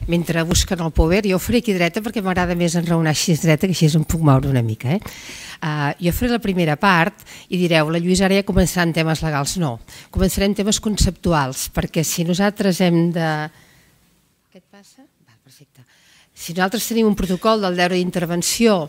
Mentre busquen el power, jo ho faré aquí dreta perquè m'agrada més enraonar així dreta, que així em puc moure una mica. Jo faré la primera part i direu, la Lluïsa ara ja començarà en temes legals. No, començaré en temes conceptuals, perquè si nosaltres hem de... Què et passa? Perfecte. Si nosaltres tenim un protocol del deure d'intervenció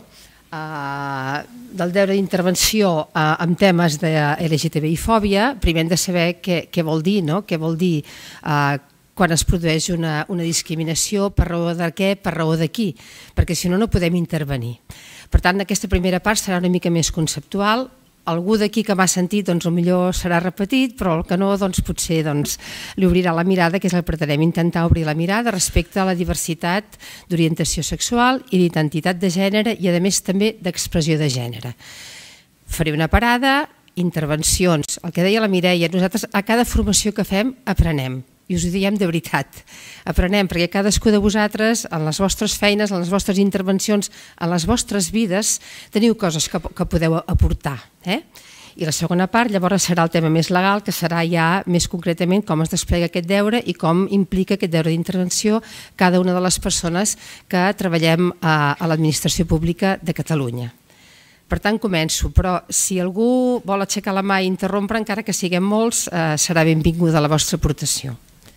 amb temes de LGTBI-fòbia, primer hem de saber què vol dir, no? Què vol dir quan es produeix una discriminació, per raó de què, per raó de qui, perquè si no, no podem intervenir. Per tant, aquesta primera part serà una mica més conceptual. Algú d'aquí que m'ha sentit, doncs potser serà repetit, però el que no, doncs potser li obrirà la mirada, que és el que pretenem, intentar obrir la mirada respecte a la diversitat d'orientació sexual i d'identitat de gènere i, a més, també d'expressió de gènere. Faré una parada, intervencions. El que deia la Mireia, nosaltres a cada formació que fem aprenem. I us ho diem de veritat, aprenem, perquè cadascú de vosaltres, en les vostres feines, en les vostres intervencions, en les vostres vides, teniu coses que podeu aportar. I la segona part llavors serà el tema més legal, que serà ja més concretament com es desplega aquest deure i com implica aquest deure d'intervenció cada una de les persones que treballem a l'administració pública de Catalunya. Per tant, començo, però si algú vol aixecar la mà i interrompre, encara que siguem molts, serà benvinguda la vostra aportació.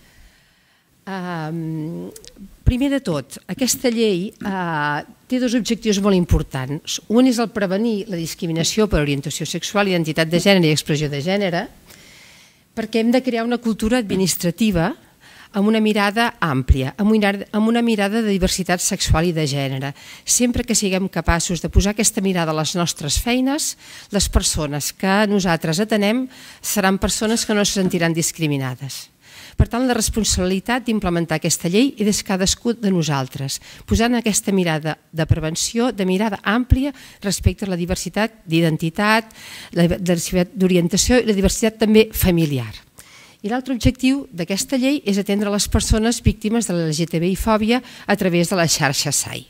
Primer de tot, aquesta llei té dos objectius molt importants. Un és el prevenir la discriminació per orientació sexual, identitat de gènere i expressió de gènere, perquè hem de crear una cultura administrativa amb una mirada àmplia, amb una mirada de diversitat sexual i de gènere. Sempre que siguem capaços de posar aquesta mirada a les nostres feines, les persones que nosaltres atenem seran persones que no se sentiran discriminades. Per tant, la responsabilitat d'implementar aquesta llei és de cadascú de nosaltres, posant aquesta mirada de prevenció, de mirada àmplia respecte a la diversitat d'identitat, la diversitat d'orientació i la diversitat també familiar. I l'altre objectiu d'aquesta llei és atendre les persones víctimes de la LGTBI-fòbia a través de la xarxa SAI.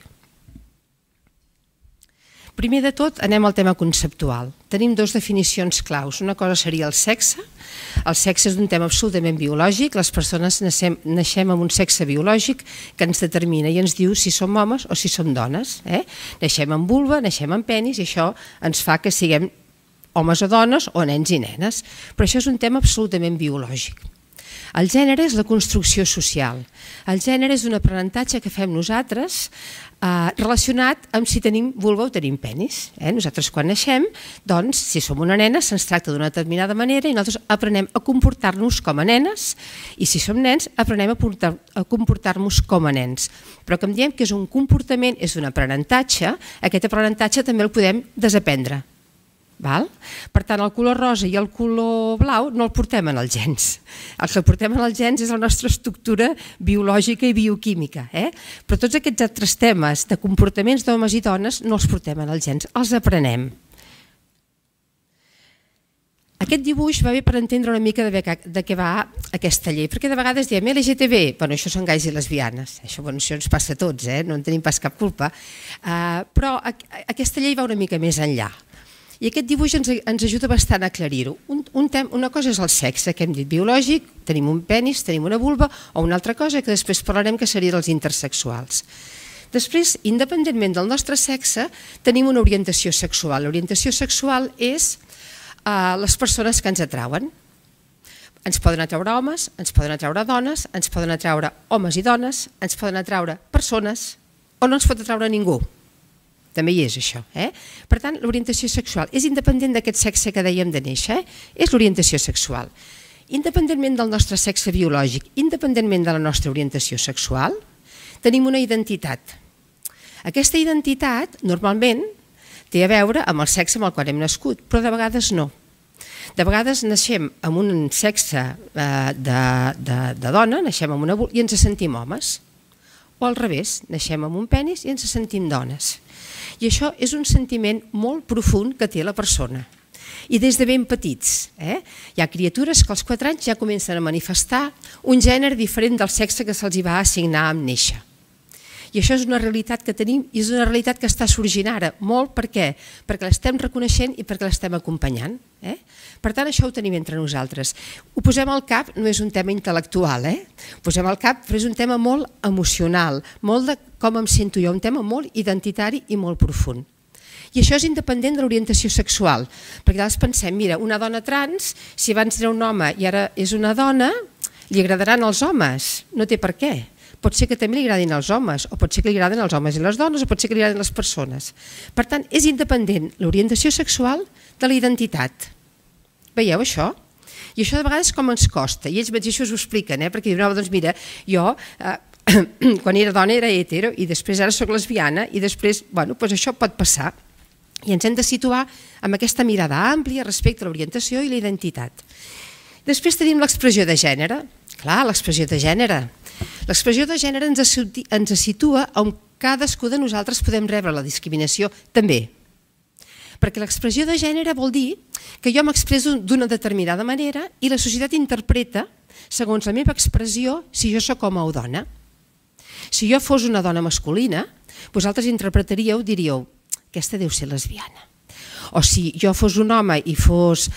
Primer de tot, anem al tema conceptual. Tenim dues definicions claus. Una cosa seria el sexe. El sexe és un tema absolutament biològic. Les persones naixem amb un sexe biològic que ens determina i ens diu si som homes o si som dones. Naixem amb vulva, naixem amb penis i això ens fa que siguem homes o dones o nens i nenes. Però això és un tema absolutament biològic. El gènere és la construcció social. El gènere és un aprenentatge que fem nosaltres relacionat amb si tenim vulva o tenim penis. Nosaltres quan naixem, doncs, si som una nena, se'ns tracta d'una determinada manera i nosaltres aprenem a comportar-nos com a nenes i si som nens, aprenem a comportar-nos com a nens. Però com diem que és un comportament, és un aprenentatge, aquest aprenentatge també el podem desaprendre. Per tant, el color rosa i el color blau no el portem en els gens. El que portem en els gens és la nostra estructura biològica i bioquímica. Però tots aquests altres temes de comportaments d'homes i dones no els portem en els gens, els aprenem. Aquest dibuix va bé per entendre una mica de què va aquesta llei, perquè de vegades diem LGTB, bueno, això són gais i lesbianes, això ens passa a tots, no en tenim pas cap culpa, però aquesta llei va una mica més enllà. I aquest dibuix ens ajuda bastant a aclarir-ho. Una cosa és el sexe, que hem dit biològic, tenim un penis, tenim una vulva, o una altra cosa que després parlarem que serien els intersexuals. Després, independentment del nostre sexe, tenim una orientació sexual. L'orientació sexual és les persones que ens atrauen. Ens poden atraure homes, ens poden atraure dones, ens poden atraure homes i dones, ens poden atraure persones, o no ens pot atraure ningú. També hi és això. Per tant, l'orientació sexual és independent d'aquest sexe que dèiem de néixer, és l'orientació sexual. Independentment del nostre sexe biològic, independentment de la nostra orientació sexual, tenim una identitat. Aquesta identitat, normalment, té a veure amb el sexe amb el qual hem nascut, però de vegades no. De vegades naixem amb un sexe de dona, naixem amb una vulva i ens sentim homes. O al revés, naixem amb un penis i ens sentim dones. I això és un sentiment molt profund que té la persona. I des de ben petits. Hi ha criatures que als 4 anys ja comencen a manifestar un gènere diferent del sexe que se'ls va assignar amb néixer. I això és una realitat que tenim i és una realitat que està sorgint ara. Molt per què? Perquè l'estem reconeixent i perquè l'estem acompanyant. Per tant, això ho tenim entre nosaltres. Ho posem al cap, no és un tema intel·lectual, ho posem al cap, però és un tema molt emocional, molt de com em sento jo, un tema molt identitari i molt profund. I això és independent de l'orientació sexual, perquè llavors pensem, mira, una dona trans, si abans era un home i ara és una dona, li agradaran els homes, no té per què. Pot ser que també li agradin els homes, o pot ser que li agradin els homes i les dones, o pot ser que li agradin les persones. Per tant, és independent l'orientació sexual de la identitat. Veieu això? I això de vegades com ens costa, i ells mateixos ho expliquen, perquè diuen, doncs mira, jo quan era dona era hetero i després ara soc lesbiana i després, bueno, doncs això pot passar. I ens hem de situar amb aquesta mirada àmplia respecte a l'orientació i la identitat. Després tenim l'expressió de gènere. Clar, l'expressió de gènere. L'expressió de gènere ens situa on cadascú de nosaltres podem rebre la discriminació també. Perquè l'expressió de gènere vol dir que jo m'expresso d'una determinada manera i la societat interpreta, segons la meva expressió, si jo sóc home o dona. Si jo fos una dona masculina, vosaltres interpretaríeu, diríeu, aquesta deu ser lesbiana. O si jo fos un home i fos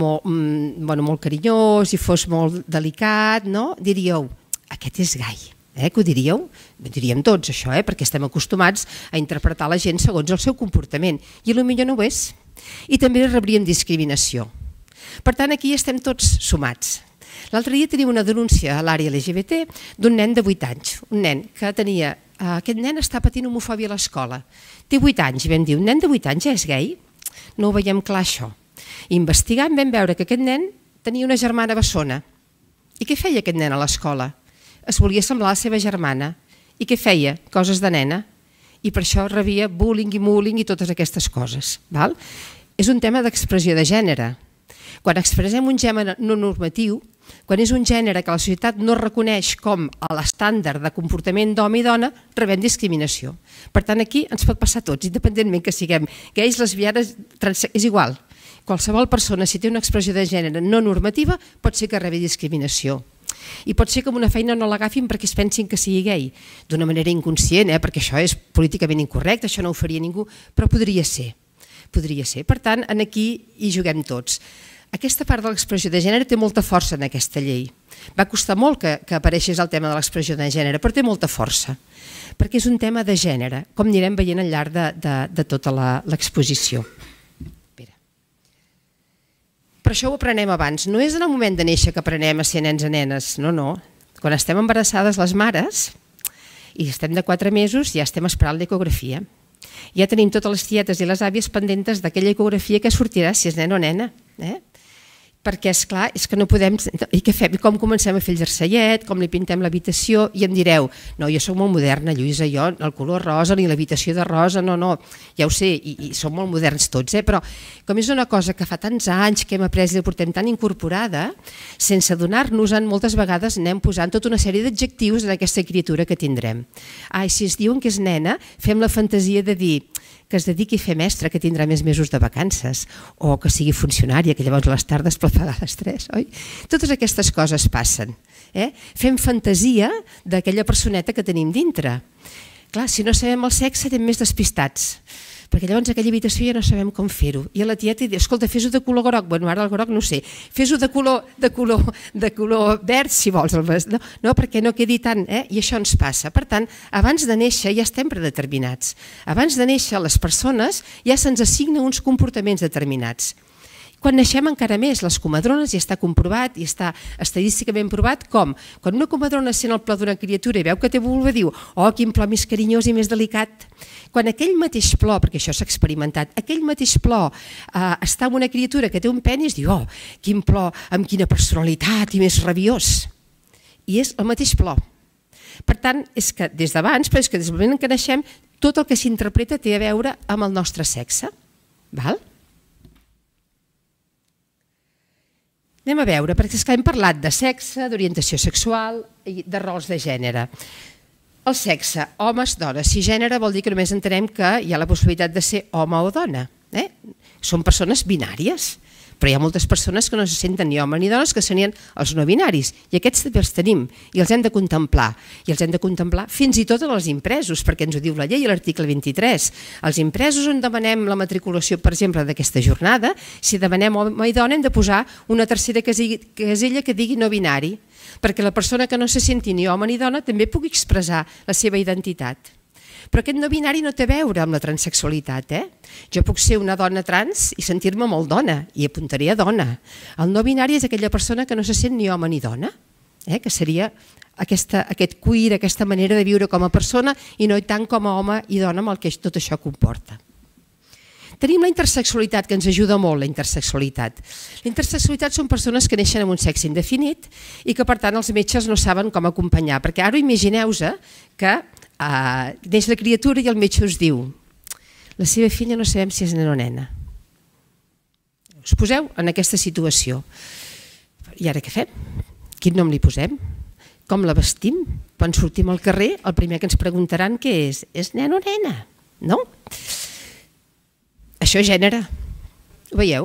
molt carinyós i fos molt delicat, diríeu, aquest és gai. Que ho diríeu? Ho diríem tots, això, perquè estem acostumats a interpretar la gent segons el seu comportament. I potser no ho és. I també rebríem discriminació. Per tant, aquí estem tots sumats. L'altre dia tenim una denúncia a l'àrea LGBT d'un nen de 8 anys. Un nen que tenia... Aquest nen està patint homofòbia a l'escola. Té 8 anys i vam dir, un nen de 8 anys és gai? No ho veiem clar, això. Investigant vam veure que aquest nen tenia una germana bessona. I què feia aquest nen a l'escola? Es volia semblar a la seva germana. I què feia? Coses de nena. I per això rebia bullying i mulling i totes aquestes coses. És un tema d'expressió de gènere. Quan expressem un gènere no normatiu, quan és un gènere que la societat no reconeix com a l'estàndard de comportament d'home i dona, rebem discriminació. Per tant, aquí ens pot passar a tots, independentment que siguem gais, lesbianes, és igual. Qualsevol persona, si té una expressió de gènere no normativa, pot ser que rebi discriminació. I pot ser que en una feina no l'agafin perquè es pensin que sigui gai, d'una manera inconscient, perquè això és políticament incorrecte, això no ho faria ningú, però podria ser. Podria ser. Per tant, aquí hi juguem tots. Aquesta part de l'expressió de gènere té molta força en aquesta llei. Va costar molt que apareixés el tema de l'expressió de gènere, però té molta força, perquè és un tema de gènere, com anirem veient al llarg de tota l'exposició. Per això ho aprenem abans. No és en el moment de néixer que aprenem a ser nens i nenes, no. Quan estem embarassades les mares i estem de 4 mesos ja estem esperant l'ecografia. Ja tenim totes les tietes i les àvies pendentes d'aquella ecografia que sortirà si és nen o nena. Perquè, esclar, és que no podem... I què fem? Com comencem a fer el jersellet, com li pintem l'habitació, i em direu, no, jo soc molt moderna, Lluïsa, jo el color rosa ni l'habitació de rosa, no, ja ho sé, i som molt moderns tots, però com és una cosa que fa tants anys que hem après i la portem tan incorporada, sense adonar-nos-en, moltes vegades anem posant tota una sèrie d'adjectius en aquesta criatura que tindrem. Si es diuen que és nena, fem la fantasia de dir que es dediqui a fer mestre, que tindrà més mesos de vacances, o que sigui funcionària, que llavors les tardes pot pagar les 3, oi? Totes aquestes coses passen. Fem fantasia d'aquella personeta que tenim dintre. Clar, si no sabem el sexe, anem més despistats, perquè llavors aquella habitació ja no sabem com fer-ho. I a la tieta diu, escolta, fes-ho de color groc. Bueno, ara el groc no sé. Fes-ho de color verd, si vols. No, perquè no quedi tant, i això ens passa. Per tant, abans de néixer ja estem predeterminats. Abans de néixer, les persones ja se'ns assignen uns comportaments determinats. Quan naixem encara més, les comadrones, ja està comprovat i està estadísticament provat com quan una comadrona sent el plor d'una criatura i veu que té vulva diu, oh, quin plor més carinyós i més delicat. Quan aquell mateix plor, perquè això s'ha experimentat, aquell mateix plor està en una criatura que té un penis, diu, oh, quin plor, amb quina personalitat i més rabiós. I és el mateix plor. Per tant, és que des d'abans, però és que des del moment en què naixem, tot el que s'interpreta té a veure amb el nostre sexe. Val? Anem a veure, perquè és que hem parlat de sexe, d'orientació sexual i de rols de gènere. El sexe, homes, dones. Si gènere vol dir que només entenem que hi ha la possibilitat de ser home o dona. Són persones binàries. Però hi ha moltes persones que no se senten ni homes ni dones, que serien els no binaris, i aquests també els tenim, i els hem de contemplar, fins i tot als impresos, perquè ens ho diu la llei a l'article 23. Els impresos on demanem la matriculació, per exemple, d'aquesta jornada, si demanem home i dona hem de posar una tercera casella que digui no binari, perquè la persona que no se senti ni home ni dona també pugui expressar la seva identitat. Però aquest no binari no té a veure amb la transexualitat. Jo puc ser una dona trans i sentir-me molt dona, i apuntaré a dona. El no binari és aquella persona que no se sent ni home ni dona, que seria aquest queer, aquesta manera de viure com a persona i no tant com a home i dona amb el que tot això comporta. Tenim la intersexualitat, que ens ajuda molt, la intersexualitat. La intersexualitat són persones que neixen amb un sexe indefinit i que, per tant, els metges no saben com acompanyar, perquè ara imagineu-vos que neix la criatura i el metge us diu la seva filla no sabem si és nena o nena. Us poseu en aquesta situació. I ara què fem? Quin nom li posem? Com la vestim? Quan sortim al carrer, el primer que ens preguntaran què és? És nena o nena? No? Això és gènere. Ho veieu?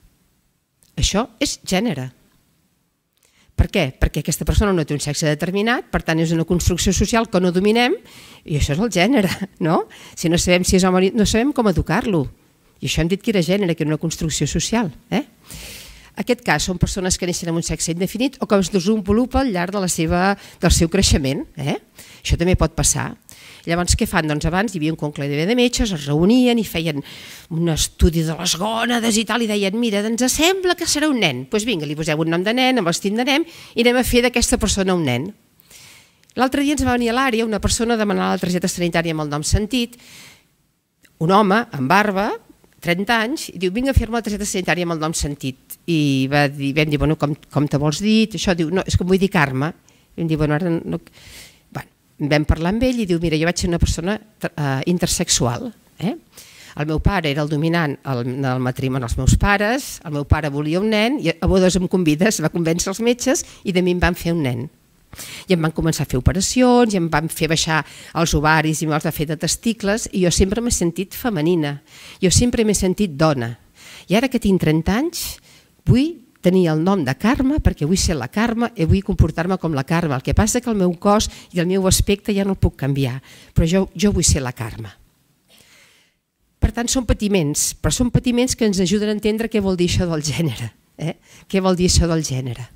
Això és gènere. Per què? Perquè aquesta persona no té un sexe determinat, per tant és una construcció social que no dominem i això és el gènere, no? Si no sabem si és home, no sabem com educar-lo. I això hem dit que era gènere, que era una construcció social. En aquest cas són persones que neixen amb un sexe indefinit o que es desenvolupa al llarg del seu creixement. Això també pot passar. Llavors què fan? Doncs abans hi havia un conclave de metges, es reunien i feien un estudi de les gònades i tal, i deien, mira, ens sembla que serà un nen. Doncs vinga, li poseu un nom de nen, amb vestit de nen, i anem a fer d'aquesta persona un nen. L'altre dia ens va venir a l'àrea una persona a demanar la targeta sanitària amb el nom sentit, un home amb barba, 30 anys, i diu, vinga a fer-me la targeta sanitària amb el nom sentit. I vam dir, bueno, com te vols dir? Això diu, no, és que em vull dir Carme. I vam dir, bueno, ara no... Vam parlar amb ell i diu, mira, jo vaig ser una persona intersexual. El meu pare era el dominant del matrimoni als meus pares, el meu pare volia un nen, i a bodes em convides, va convèncer els metges i de mi em van fer un nen. I em van començar a fer operacions, i em van fer baixar els ovaris i me'ls va fer de testicles, i jo sempre m'he sentit femenina, jo sempre m'he sentit dona. I ara que tinc 30 anys, vull tenir el nom de Carme perquè vull ser la Carme i vull comportar-me com la Carme. El que passa és que el meu cos i el meu aspecte ja no el puc canviar, però jo vull ser la Carme. Per tant, són patiments, però són patiments que ens ajuden a entendre què vol dir això del gènere. Què vol dir això del gènere?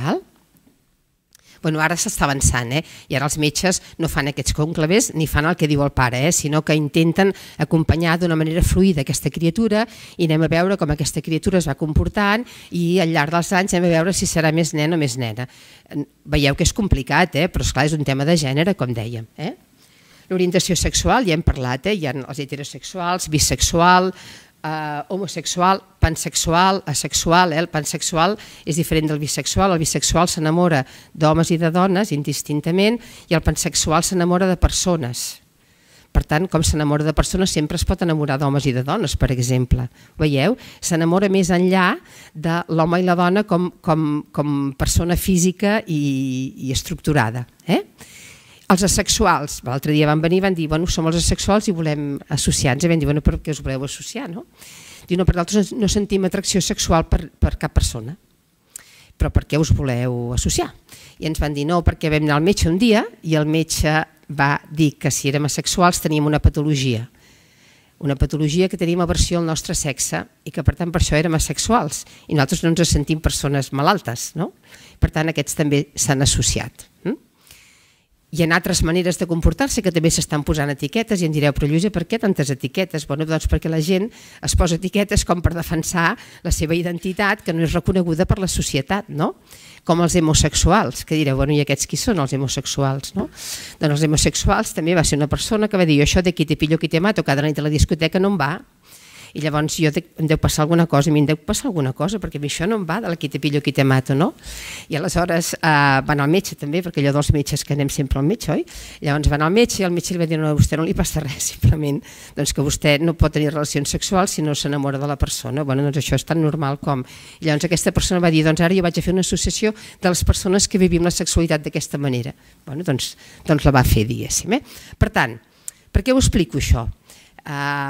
Bueno, ara s'està avançant, i ara els metges no fan aquests conclaves ni fan el que diu el pare, sinó que intenten acompanyar d'una manera fluida aquesta criatura i anem a veure com aquesta criatura es va comportant i al llarg dels anys anem a veure si serà més nen o més nena. Veieu que és complicat, però esclar, és un tema de gènere, com dèiem. L'orientació sexual, ja hem parlat, hi ha els heterosexuals, bisexual, homosexual, pansexual, asexual. El pansexual és diferent del bisexual. El bisexual s'enamora d'homes i de dones indistintament i el pansexual s'enamora de persones. Per tant, com s'enamora de persones, sempre es pot enamorar d'homes i de dones, per exemple. Veieu? S'enamora més enllà de l'home i la dona com persona física i estructurada. Els asexuals, l'altre dia van venir i van dir, bueno, som els asexuals i volem associar-nos. I vam dir, bueno, per què us voleu associar, no? Diu, no, perquè nosaltres no sentim atracció sexual per cap persona. Però per què us voleu associar? I ens van dir, no, perquè vam anar al metge un dia i el metge va dir que si érem asexuals teníem una patologia que teníem aversió al nostre sexe i que per tant per això érem asexuals i nosaltres no ens sentim persones malaltes, no? Per tant aquests també s'han associat. Hi ha altres maneres de comportar-se que també s'estan posant etiquetes i em direu, però Lluïsa, per què tantes etiquetes? Doncs perquè la gent es posa etiquetes com per defensar la seva identitat que no és reconeguda per la societat, no? Com els homosexuals, que direu, bueno, i aquests qui són els homosexuals, no? Doncs els homosexuals també va ser una persona que va dir, això de qui te pillo, qui te mato, cada nit a la discoteca no em va. I llavors em deu passar alguna cosa, perquè a mi això no em va, de la qui te pillo, qui te mato, no? I aleshores van al metge també, perquè allò dels metges que anem sempre al metge, oi? Llavors van al metge i el metge li va dir, no, a vostè no li passa res, simplement que vostè no pot tenir relacions sexuals si no s'enamora de la persona. Bueno, doncs això és tan normal com... I llavors aquesta persona va dir, doncs ara jo vaig a fer una associació de les persones que vivim la sexualitat d'aquesta manera. Bueno, doncs la va fer, diguéssim. Per tant, per què ho explico això?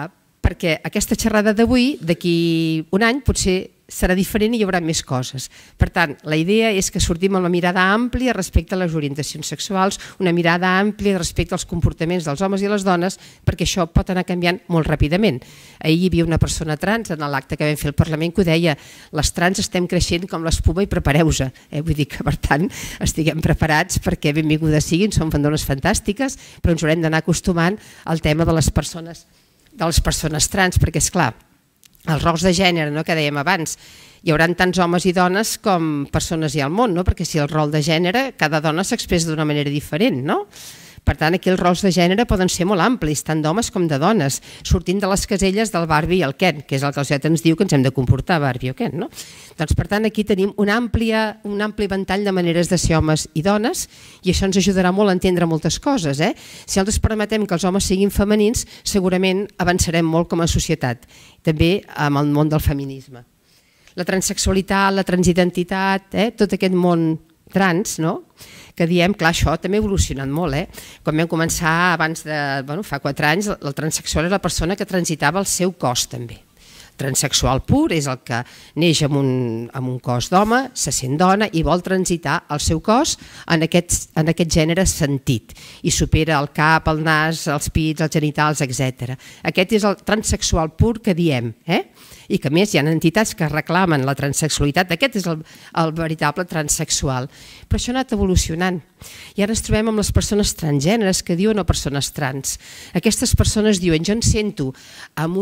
perquè aquesta xerrada d'avui, d'aquí un any, potser serà diferent i hi haurà més coses. Per tant, la idea és que sortim amb la mirada àmplia respecte a les orientacions sexuals, una mirada àmplia respecte als comportaments dels homes i les dones, perquè això pot anar canviant molt ràpidament. Ahir hi havia una persona trans en l'acte que vam fer al Parlament que ho deia: les trans estem creixent com l'espuma i prepareu-se. Vull dir que, per tant, estiguem preparats perquè benvingudes siguin, són dones fantàstiques, però ens haurem d'anar acostumant al tema de les persones trans, perquè, és clar, els rols de gènere, que dèiem abans, hi haurà tants homes i dones com persones hi ha al món, perquè si el rol de gènere, cada dona s'expressa d'una manera diferent, no? Per tant, aquí els rols de gènere poden ser molt amplis, tant d'homes com de dones, sortint de les caselles del Barbie i el Ken, que és el que el Josep ens diu que ens hem de comportar, Barbie o Ken, no? Doncs, per tant, aquí tenim un ampli ventall de maneres de ser homes i dones, i això ens ajudarà molt a entendre moltes coses. Si nosaltres permetem que els homes siguin femenins, segurament avançarem molt com a societat, també amb el món del feminisme. La transsexualitat, la transidentitat, tot aquest món trans, que diem, clar, això també ha evolucionat molt. Quan vam començar, fa 4 anys, el transsexual era la persona que transitava el seu cos també. Transsexual pur és el que neix amb un cos d'home, se sent dona i vol transitar el seu cos en aquest gènere sentit i supera el cap, el nas, els pits, els genitals, etc. Aquest és el transsexual pur que diem, i que a més hi ha entitats que reclamen la transsexualitat. Aquest és el veritable transsexual. Però això ha anat evolucionant. I ara ens trobem amb les persones transgèneres que diuen o persones trans. Aquestes persones diuen: jo em sento amb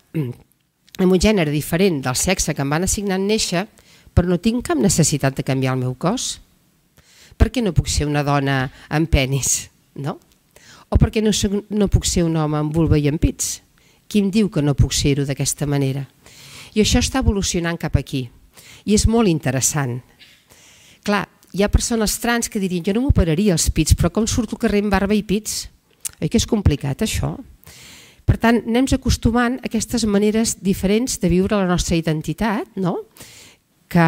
un gènere diferent del sexe que em van assignar en néixer, però no tinc cap necessitat de canviar el meu cos. Per què no puc ser una dona amb penis? O per què no puc ser un home amb vulva i amb pits? Qui em diu que no puc ser-ho d'aquesta manera? I això està evolucionant cap aquí. I és molt interessant. Clar, hi ha persones trans que dirien: jo no m'operaria els pits, però com surto al carrer amb barba i pits? Oi que és complicat, això? Per tant, anem acostumant a aquestes maneres diferents de viure la nostra identitat, que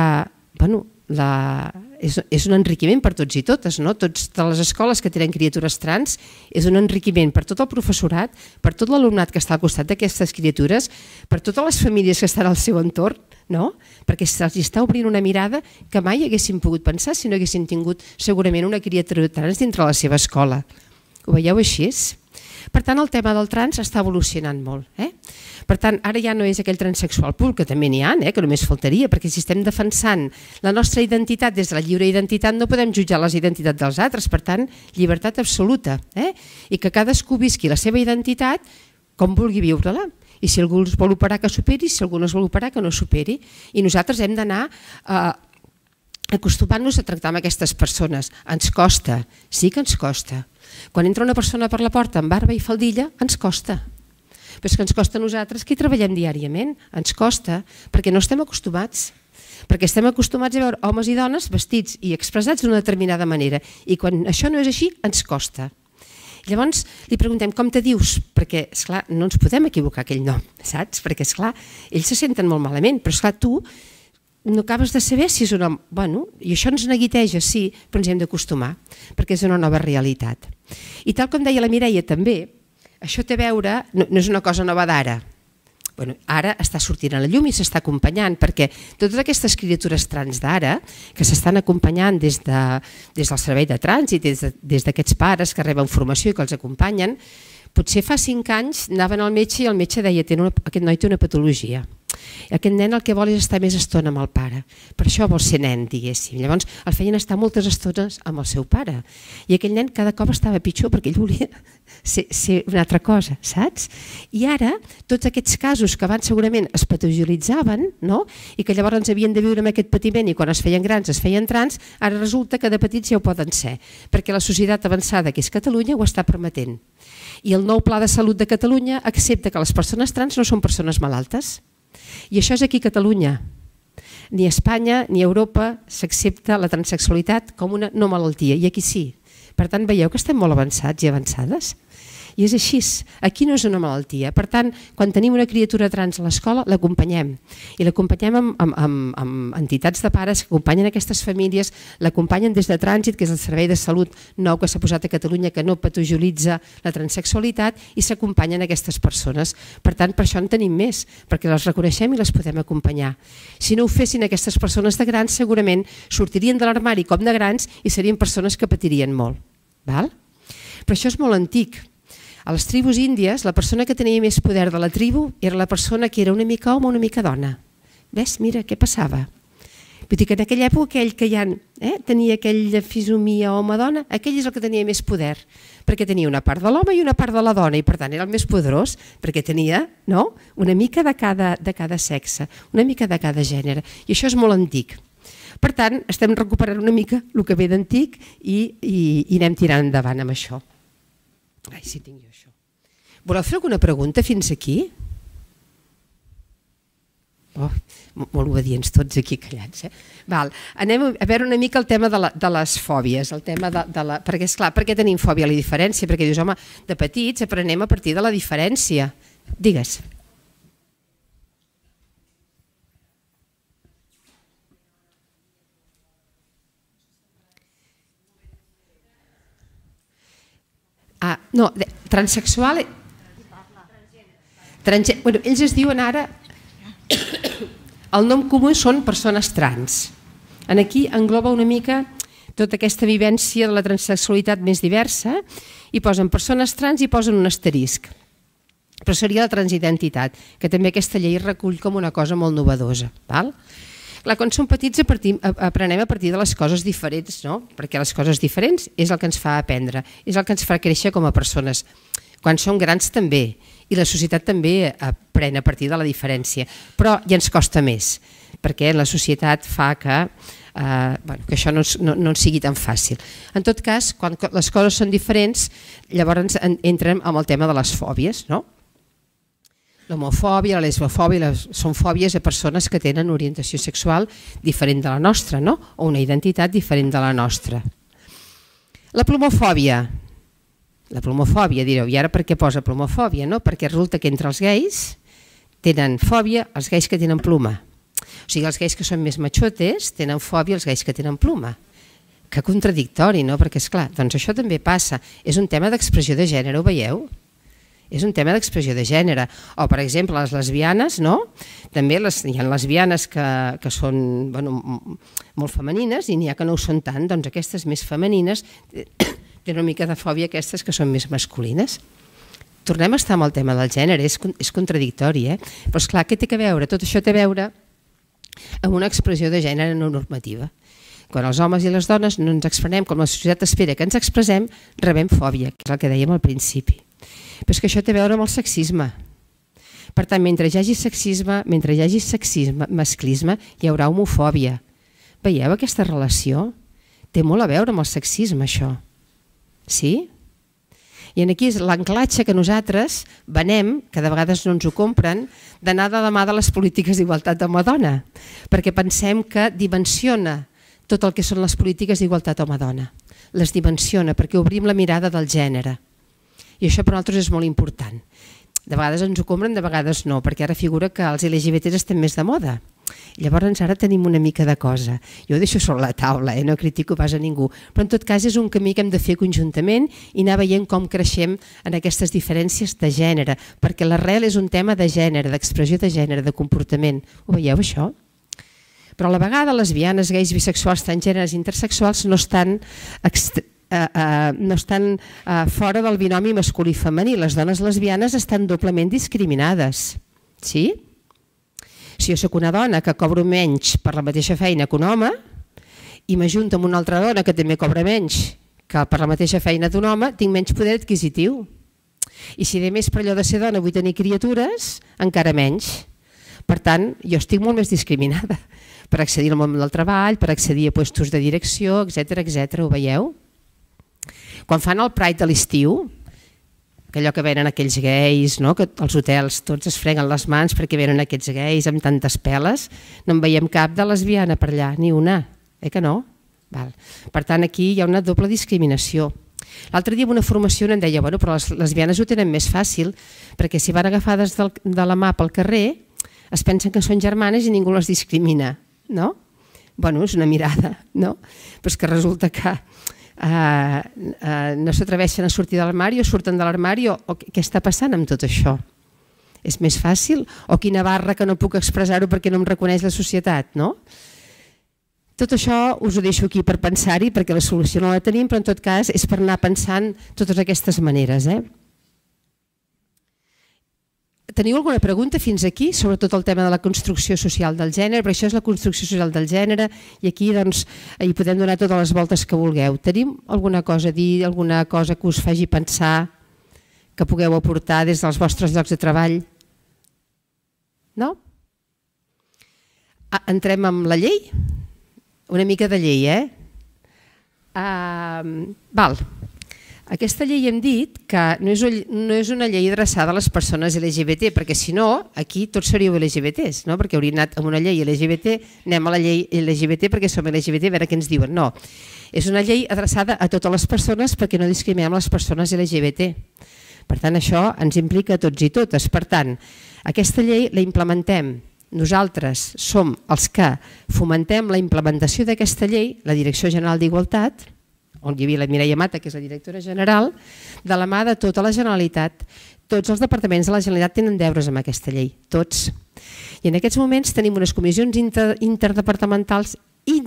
és un enriquiment per tots i totes. Totes les escoles que tenen criatures trans és un enriquiment per tot el professorat, per tot l'alumnat que està al costat d'aquestes criatures, per totes les famílies que estan al seu entorn, perquè se'ls està obrint una mirada que mai haguessin pogut pensar si no haguessin tingut segurament una criatura trans dintre la seva escola. Ho veieu així? Per tant, el tema del trans està evolucionant molt. Per tant, ara ja no és aquell transsexual pur, que també n'hi ha, que només faltaria, perquè si estem defensant la nostra identitat des de la lliure identitat no podem jutjar les identitats dels altres. Per tant, llibertat absoluta. I que cadascú visqui la seva identitat com vulgui viure-la. I si algú es vol operar, que superi, si algú no es vol operar, que no superi. I nosaltres hem d'anar acostumant-nos a tractar amb aquestes persones. Ens costa, sí que ens costa. Quan entra una persona per la porta amb barba i faldilla, ens costa. Però és que ens costa a nosaltres que hi treballem diàriament. Ens costa perquè no estem acostumats. Perquè estem acostumats a veure homes i dones vestits i expressats d'una determinada manera. I quan això no és així, ens costa. Llavors li preguntem: com te dius? Perquè, esclar, no ens podem equivocar aquell nom, saps? Perquè, esclar, ells se senten molt malament, però, esclar, tu no acabes de saber si és un home. Bueno, i això ens neguiteja, sí, però ens hem d'acostumar, perquè és una nova realitat. I tal com deia la Mireia també, això té a veure, no és una cosa nova d'ara. Ara està sortint a la llum i s'està acompanyant, perquè totes aquestes criatures trans d'ara, que s'estan acompanyant des del servei de trànsit, des d'aquests pares que reben formació i que els acompanyen, potser fa 5 anys anaven al metge i el metge deia: aquest noi té una patologia. Aquest nen el que vol és estar més estona amb el pare, per això vol ser nen, diguéssim. Llavors el feien estar moltes estones amb el seu pare i aquell nen cada cop estava pitjor perquè ell volia ser una altra cosa, saps? I ara tots aquests casos que abans segurament es patologitzaven i que llavors havien de viure amb aquest patiment i quan es feien grans es feien trans, ara resulta que de petits ja ho poden ser, perquè la societat avançada que és Catalunya ho està permetent. I el nou Pla de Salut de Catalunya accepta que les persones trans no són persones malaltes. I això és aquí a Catalunya. Ni a Espanya ni a Europa s'accepta la transsexualitat com una no malaltia, i aquí sí. Per tant, veieu que estem molt avançats i avançades. I és així, aquí no és una malaltia. Per tant, quan tenim una criatura trans a l'escola, l'acompanyem. I l'acompanyem amb entitats de pares que acompanyen aquestes famílies, l'acompanyen des de Trànsit, que és el servei de salut nou que s'ha posat a Catalunya, que no patologitza la transsexualitat, i s'acompanyen aquestes persones. Per tant, per això en tenim més, perquè les reconeixem i les podem acompanyar. Si no ho fessin aquestes persones de grans, segurament sortirien de l'armari com de grans i serien persones que patirien molt. Però això és molt antic. A les tribus índies, la persona que tenia més poder de la tribu era la persona que era una mica home o una mica dona. Ves, mira, què passava? Vull dir que en aquella època aquell que ja tenia aquella fisomia home-dona, aquell és el que tenia més poder, perquè tenia una part de l'home i una part de la dona, i per tant era el més poderós, perquè tenia una mica de cada sexe, una mica de cada gènere, i això és molt antic. Per tant, estem recuperant una mica el que ve d'antic i anem tirant endavant amb això. Ai, si tinc jo això. Voleu fer alguna pregunta fins aquí? Oh, molt obedients tots aquí callats. Anem a veure una mica el tema de les fòbies, perquè esclar, per què tenim fòbia a la diferència? Perquè dius, home, de petits aprenem a partir de la diferència. Digues. No, transsexual... Ells es diuen ara... El nom comú són persones trans. Aquí engloba una mica tota aquesta vivència de la transsexualitat més diversa i posen persones trans i posen un asterisc. Però seria la transidentitat, que també aquesta llei recull com una cosa molt novedosa. Quan som petits aprenem a partir de les coses diferents, perquè les coses diferents és el que ens fa aprendre, és el que ens fa créixer com a persones. Quan som grans també, i la societat també aprèn a partir de la diferència, però ja ens costa més, perquè la societat fa que això no sigui tan fàcil. En tot cas, quan les coses són diferents, llavors entrem en el tema de les fòbies, l'homofòbia, la lesbofòbia, són fòbies a persones que tenen orientació sexual diferent de la nostra, o una identitat diferent de la nostra. La plomofòbia. La plomofòbia, direu, i ara per què posa plomofòbia? Perquè resulta que entre els gais tenen fòbia els gais que tenen ploma. O sigui, els gais que són més machotes tenen fòbia els gais que tenen ploma. Que contradictori, perquè esclar, doncs això també passa. És un tema d'expressió de gènere, ho veieu? És un tema d'expressió de gènere. O, per exemple, les lesbianes, també hi ha lesbianes que són molt femenines i n'hi ha que no ho són tant, doncs aquestes més femenines tenen una mica de fòbia aquestes que són més masculines. Tornem a estar amb el tema del gènere, és contradictori, però esclar, què té a veure? Tot això té a veure amb una expressió de gènere no normativa. Quan els homes i les dones no ens expressem com la societat espera que ens expressem, rebem fòbia, que és el que dèiem al principi. Però és que això té a veure amb el sexisme. Per tant, mentre hi hagi sexisme, masclisme, hi haurà homofòbia. Veieu aquesta relació? Té molt a veure amb el sexisme, això. Sí? I aquí és l'anclatge que nosaltres venem, que de vegades no ens ho compren, d'anar de la mà de les polítiques d'igualtat home-dona, perquè pensem que dimensiona tot el que són les polítiques d'igualtat home-dona. Les dimensiona perquè obrim la mirada del gènere. I això per nosaltres és molt important. De vegades ens ho compren, de vegades no, perquè ara figura que els LGBTs estem més de moda. Llavors ara tenim una mica de cosa. Jo ho deixo sobre la taula, no critico pas a ningú, però en tot cas és un camí que hem de fer conjuntament i anar veient com creixem en aquestes diferències de gènere, perquè l'arrel és un tema de gènere, d'expressió de gènere, de comportament. Ho veieu, això? Però a la vegada lesbianes, gais, bisexuals, transgèneres i intersexuals no estan fora del binomi masculí i femení. Les dones lesbianes estan doblement discriminades. Sí? Si jo soc una dona que cobro menys per la mateixa feina que un home i m'ajunto amb una altra dona que també cobra menys que per la mateixa feina d'un home, tinc menys poder adquisitiu. I si a més per allò de ser dona vull tenir criatures, encara menys. Per tant, jo estic molt més discriminada per accedir al món del treball, per accedir a llocs de direcció, etc. Ho veieu? Quan fan el Pride de l'estiu, que allò que venen aquells gais, que els hotels tots es freguen les mans perquè venen aquests gais amb tantes peles, no en veiem cap de lesbiana per allà, ni una, que no? Per tant, aquí hi ha una doble discriminació. L'altre dia en una formació em deia, bueno, però les lesbianes ho tenen més fàcil, perquè si van agafades de la mà pel carrer, es pensen que són germanes i ningú les discrimina, no? Bueno, és una mirada, no? Però és que resulta que no s'atreveixen a sortir de l'armari o surten de l'armari, o què està passant amb tot això? És més fàcil? O quina barra que no puc expressar-ho perquè no em reconeix la societat, no? Tot això us ho deixo aquí per pensar-hi, perquè la solució no la tenim, però en tot cas és per anar pensant totes aquestes maneres. Teniu alguna pregunta fins aquí, sobretot el tema de la construcció social del gènere? Perquè això és la construcció social del gènere i aquí hi podem donar totes les voltes que vulgueu. Tenim alguna cosa a dir, alguna cosa que us faci pensar, que pugueu aportar des dels vostres llocs de treball? No? Entrem amb la llei? Una mica de llei, Val. Aquesta llei hem dit que no és una llei adreçada a les persones LGBT, perquè si no, aquí tots seríeu LGBTs, no? Perquè hauríem anat amb una llei LGBT, anem a la llei LGBT perquè som LGBT, a veure què ens diuen. No, és una llei adreçada a totes les persones perquè no discriminem les persones LGBT. Per tant, això ens implica a tots i totes. Per tant, aquesta llei la implementem. Nosaltres som els que fomentem la implementació d'aquesta llei, la Direcció General d'Igualtat, on hi havia la Mireia Mata, que és la directora general, de la mà de tota la Generalitat. Tots els departaments de la Generalitat tenen deures amb aquesta llei, tots. I en aquests moments tenim unes comissions interdepartamentals,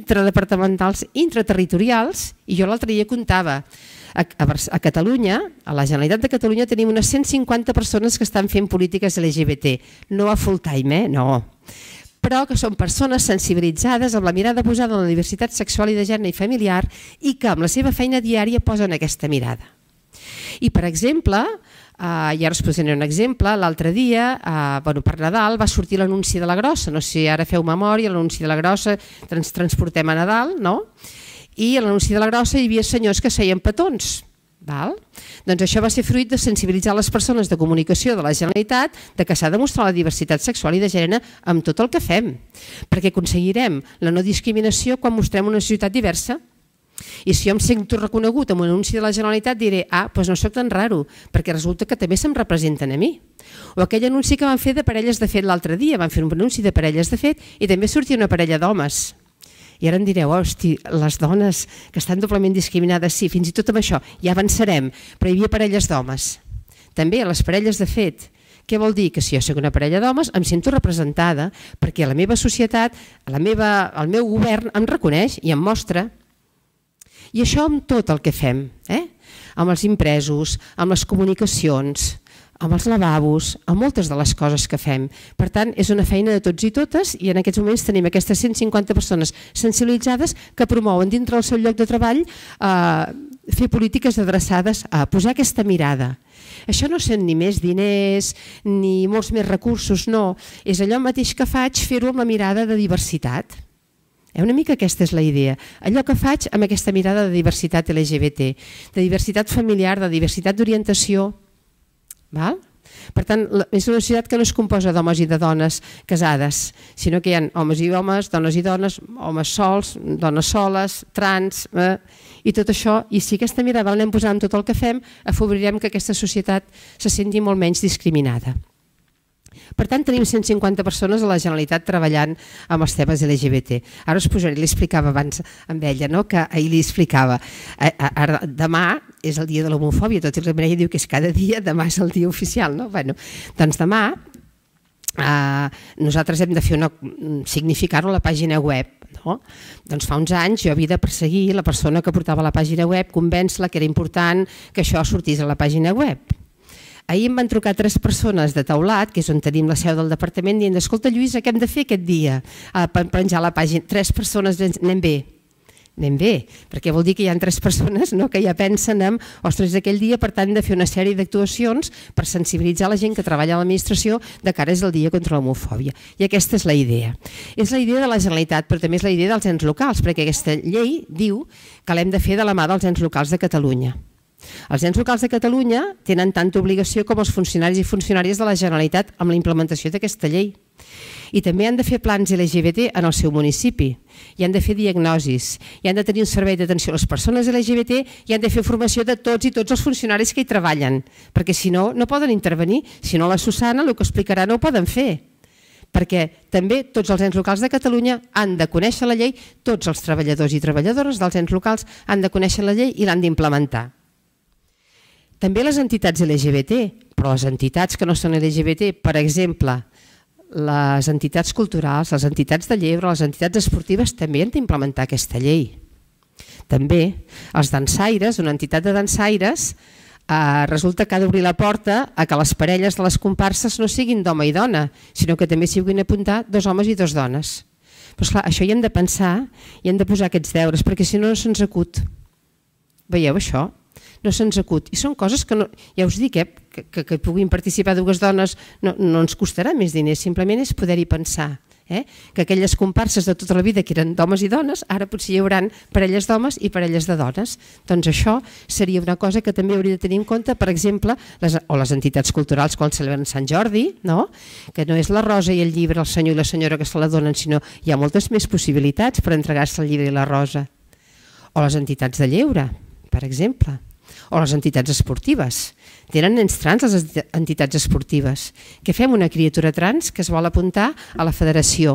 intraterritorials, i jo l'altre dia comptava, a Catalunya, a la Generalitat de Catalunya tenim unes 150 persones que estan fent polítiques LGBT, no a full time, no, però que són persones sensibilitzades amb la mirada posada en la diversitat sexual i de gènere i familiar i que amb la seva feina diària posen aquesta mirada. I per exemple, i ara us posaré un exemple, l'altre dia, per Nadal va sortir l'anunci de la Grossa, no sé si ara feu memòria, l'anunci de la Grossa, transportem a Nadal, no? I a l'anunci de la Grossa hi havia senyors que seien petons. Doncs això va ser fruit de sensibilitzar les persones de comunicació de la Generalitat de que s'ha de mostrar la diversitat sexual i de gènere amb tot el que fem, perquè aconseguirem la no discriminació quan mostrem una societat diversa. I si jo em sento reconegut amb un anunci de la Generalitat diré, doncs no soc tan raro, perquè resulta que també se'm representen a mi. O aquell anunci que van fer de parelles de fet l'altre dia, van fer un anunci de parelles de fet i també sortia una parella d'homes. I ara em direu, hosti, les dones que estan doblement discriminades, sí, fins i tot amb això, ja avançarem, però hi havia parelles d'homes. També a les parelles de fet. Què vol dir? Que si jo soc una parella d'homes em sento representada perquè la meva societat, el meu govern em reconeix i em mostra. I això amb tot el que fem, amb els impresos, amb les comunicacions, amb els lavabos, amb moltes de les coses que fem. Per tant, és una feina de tots i totes i en aquests moments tenim aquestes 150 persones sensibilitzades que promouen dintre del seu lloc de treball fer polítiques adreçades a posar aquesta mirada. Això no són ni més diners ni molts més recursos, no. És allò mateix que faig fer-ho amb la mirada de diversitat. Una mica aquesta és la idea. Allò que faig amb aquesta mirada de diversitat LGBT, de diversitat familiar, de diversitat d'orientació. Per tant, és una societat que no es composa d'homes i de dones casades, sinó que hi ha homes i homes, dones i dones, homes sols, dones soles, trans, i tot això. I si aquesta mirada l'anem posant en tot el que fem, afavorirem que aquesta societat se senti molt menys discriminada. Per tant, tenim 150 persones a la Generalitat treballant amb els temes LGBT. Ara us posaré, li explicava abans amb ella, que ahir li explicava. Demà és el dia de l'homofòbia, tot i que la Mireia diu que és cada dia, demà és el dia oficial. Doncs demà nosaltres hem de fer significar-ho a la pàgina web. Doncs fa uns anys jo havia de perseguir la persona que portava la pàgina web, convèncer-la que era important que això sortís a la pàgina web. Ahir em van trucar 3 persones de Taulat, que és on tenim la seu del departament, dient, escolta Lluïsa, què hem de fer aquest dia per penjar la pàgina? 3 persones, anem bé. Anem bé, perquè vol dir que hi ha 3 persones que ja pensen en, ostres, aquell dia, per tant, hem de fer una sèrie d'actuacions per sensibilitzar la gent que treballa a l'administració de cara és el dia contra l'homofòbia. I aquesta és la idea. És la idea de la Generalitat, però també és la idea dels ens locals, perquè aquesta llei diu que l'hem de fer de la mà dels ens locals de Catalunya. Els ens locals de Catalunya tenen tanta obligació com els funcionaris i funcionàries de la Generalitat amb la implementació d'aquesta llei. I també han de fer plans LGBT en el seu municipi, i han de fer diagnosis, i han de tenir un servei d'atenció a les persones LGBT, i han de fer formació de tots i tots els funcionaris que hi treballen, perquè si no, no poden intervenir. Si no, la Susana el que explicarà no ho poden fer, perquè també tots els ens locals de Catalunya han de conèixer la llei, tots els treballadors i treballadores dels ens locals han de conèixer la llei i l'han d'implementar. També les entitats LGBT, però les entitats que no són LGBT, per exemple, les entitats culturals, les entitats de lleure, les entitats esportives també han d'implementar aquesta llei. També els dansaires, una entitat de dansaires, resulta que ha d'obrir la porta a que les parelles de les comparses no siguin d'home i dona, sinó que també s'hi puguin apuntar 2 homes i 2 dones. Però esclar, això hi hem de pensar i hem de posar aquests deures, perquè si no, no se'ns acut. Veieu això? No se'ns acut. I són coses que, ja us dic, que puguin participar 2 dones no ens costarà més diners, simplement és poder-hi pensar. Que aquelles comparses de tota la vida que eren d'homes i dones, ara potser hi haurà parelles d'homes i parelles de dones. Doncs això seria una cosa que també hauria de tenir en compte, per exemple, les entitats culturals quan celebren Sant Jordi, que no és la rosa i el llibre, el senyor i la senyora que se la donen, sinó hi ha moltes més possibilitats per entregar-se el llibre i la rosa. O les entitats de lleure, per exemple. O les entitats esportives. Tenen nens trans les entitats esportives. Què fem? Una criatura trans que es vol apuntar a la federació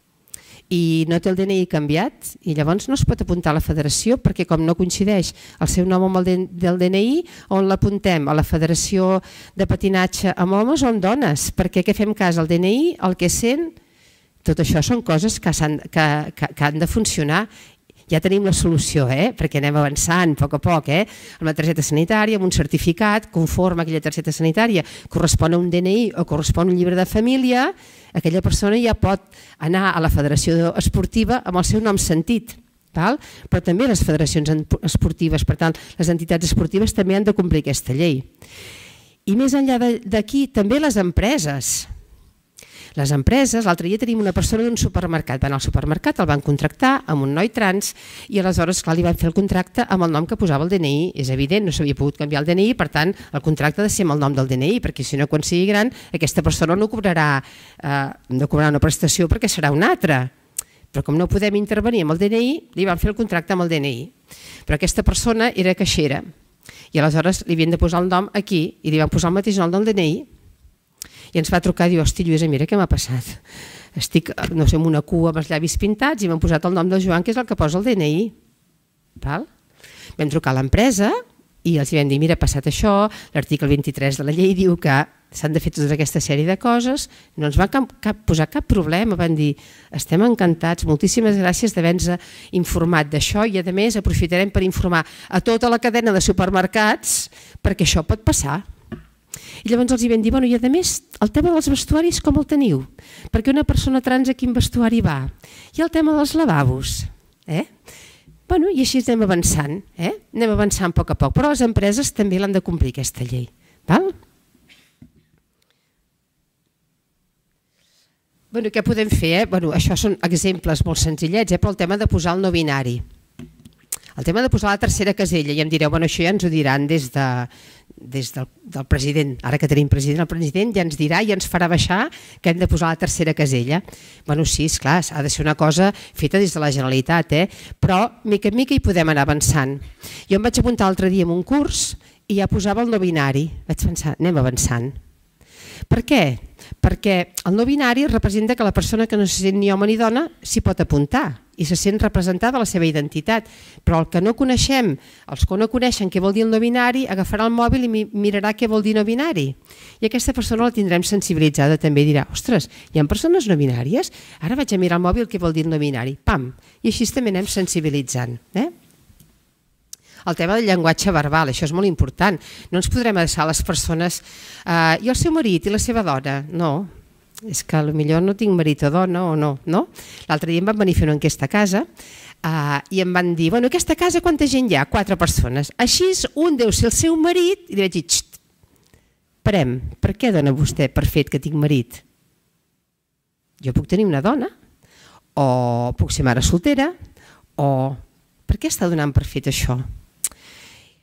i no té el DNI canviat i llavors no es pot apuntar a la federació perquè com no coincideix el seu nom amb el del DNI, on l'apuntem? A la federació de patinatge amb homes o amb dones? Perquè què fem cas? El DNI, el que sent? Tot això són coses que han de funcionar. Ja tenim la solució, perquè anem avançant a poc, amb la targeta sanitària, amb un certificat conforme aquella targeta sanitària correspon a un DNI o correspon a un llibre de família, aquella persona ja pot anar a la federació esportiva amb el seu nom sentit. Però també les federacions esportives, per tant, les entitats esportives també han de complir aquesta llei. I més enllà d'aquí, també les empreses. Les empreses, l'altre dia tenim una persona d'un supermercat, va anar al supermercat, el van contractar amb un noi trans i aleshores li van fer el contracte amb el nom que posava el DNI. És evident, no s'havia pogut canviar el DNI, per tant el contracte ha de ser amb el nom del DNI, perquè si no quan sigui gran aquesta persona no cobrarà una prestació perquè serà una altra. Però com no podem intervenir amb el DNI, li van fer el contracte amb el DNI. Però aquesta persona era caixera i aleshores li havien de posar el nom aquí i li van posar el mateix nom del DNI. I ens va trucar i diu, hosti Lluïsa, mira què m'ha passat. Estic, no sé, amb una cua amb els llavis pintats i m'han posat el nom del Joan, que és el que posa el DNI. Vam trucar a l'empresa i els vam dir, mira, ha passat això, l'article 23 de la llei diu que s'han de fer tota aquesta sèrie de coses, no ens va posar cap problema, van dir, estem encantats, moltíssimes gràcies d'haver-nos informat d'això i a més aprofitarem per informar a tota la cadena de supermercats perquè això pot passar. I llavors els vam dir, i a més, el tema dels vestuaris com el teniu? Perquè una persona trans a quin vestuari va? I el tema dels lavabos? I així anem avançant, anem avançant a poc, però les empreses també l'han de complir aquesta llei. Què podem fer? Això són exemples molt senzillets, però el tema de posar el no binari. El tema de posar la tercera casella, i em direu, això ja ens ho diran des del president, ara que tenim president, el president ja ens dirà i ens farà baixar que hem de posar la tercera casella. Sí, esclar, ha de ser una cosa feta des de la Generalitat, però mica en mica hi podem anar avançant. Jo em vaig apuntar l'altre dia en un curs i ja posava el no binari, vaig pensar, anem avançant. Per què? Perquè el no binari representa que la persona que no se sent ni home ni dona s'hi pot apuntar i se sent representada la seva identitat, però el que no coneixem, els que no coneixen què vol dir el no binari, agafarà el mòbil i mirarà què vol dir no binari. I aquesta persona la tindrem sensibilitzada també i dirà, ostres, hi ha persones no binàries? Ara vaig a mirar el mòbil què vol dir el no binari. Pam! I així també anem sensibilitzant. El tema del llenguatge verbal, això és molt important. No ens podrem adreçar a les persones i el seu marit i la seva dona. No, és que potser no tinc marit o dona o no. L'altre dia em van venir a fer una enquesta a casa i em van dir, aquesta casa quanta gent hi ha? 4 persones. Així un deu ser el seu marit i li vaig dir, xt, parem, per què dona vostè per fet que tinc marit? Jo puc tenir una dona o puc ser mare soltera o per què està donant per fet això? Per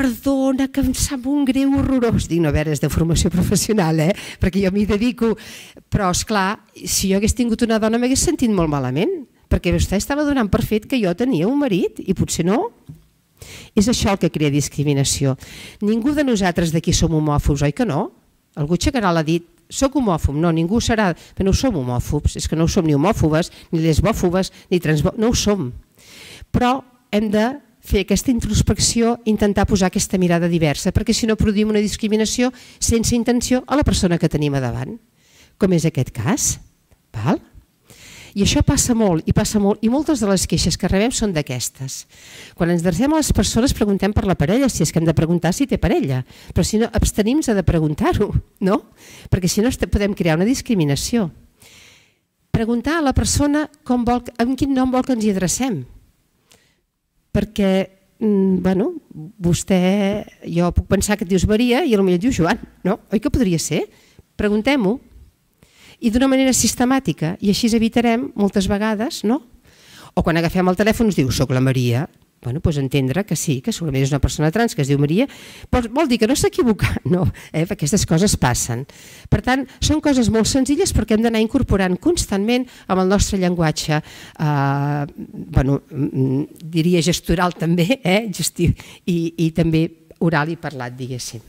perdona, que em sap un greu horrorós. Dic, no, a veure, és de formació professional, perquè jo m'hi dedico. Però, esclar, si jo hagués tingut una dona m'hagués sentit molt malament, perquè vostè estava donant per fet que jo tenia un marit, i potser no. És això el que crea discriminació. Ningú de nosaltres d'aquí som homòfobs, oi que no? Algú aixecarà la dit, soc homòfob, no, ningú serà, però no som homòfobs, és que no som ni homòfobes, ni lesbòfobes, ni transbòfobes, no ho som. Però hem de fer aquesta introspecció, intentar posar aquesta mirada diversa, perquè si no produïm una discriminació sense intenció a la persona que tenim a davant, com és aquest cas. I això passa molt, i moltes de les queixes que rebem són d'aquestes. Quan ens adrecem a les persones preguntem per la parella, si és que hem de preguntar si té parella, però si no, abstenim-nos de preguntar-ho, no? Perquè si no podem crear una discriminació. Preguntar a la persona amb quin nom vol que ens hi adrecem. Perquè, bueno, vostè, jo puc pensar que et dius Maria i potser et dius Joan, no? Oi que podria ser? Preguntem-ho. I d'una manera sistemàtica, i així evitarem moltes vegades, no? O quan agafem el telèfon ens diu, soc la Maria, doncs entendre que sí, que segurament és una persona trans que es diu Maria, vol dir que no s'ha equivocat, no, perquè aquestes coses passen. Per tant, són coses molt senzilles perquè hem d'anar incorporant constantment amb el nostre llenguatge, diria gestural també, i també oral i parlat, diguéssim.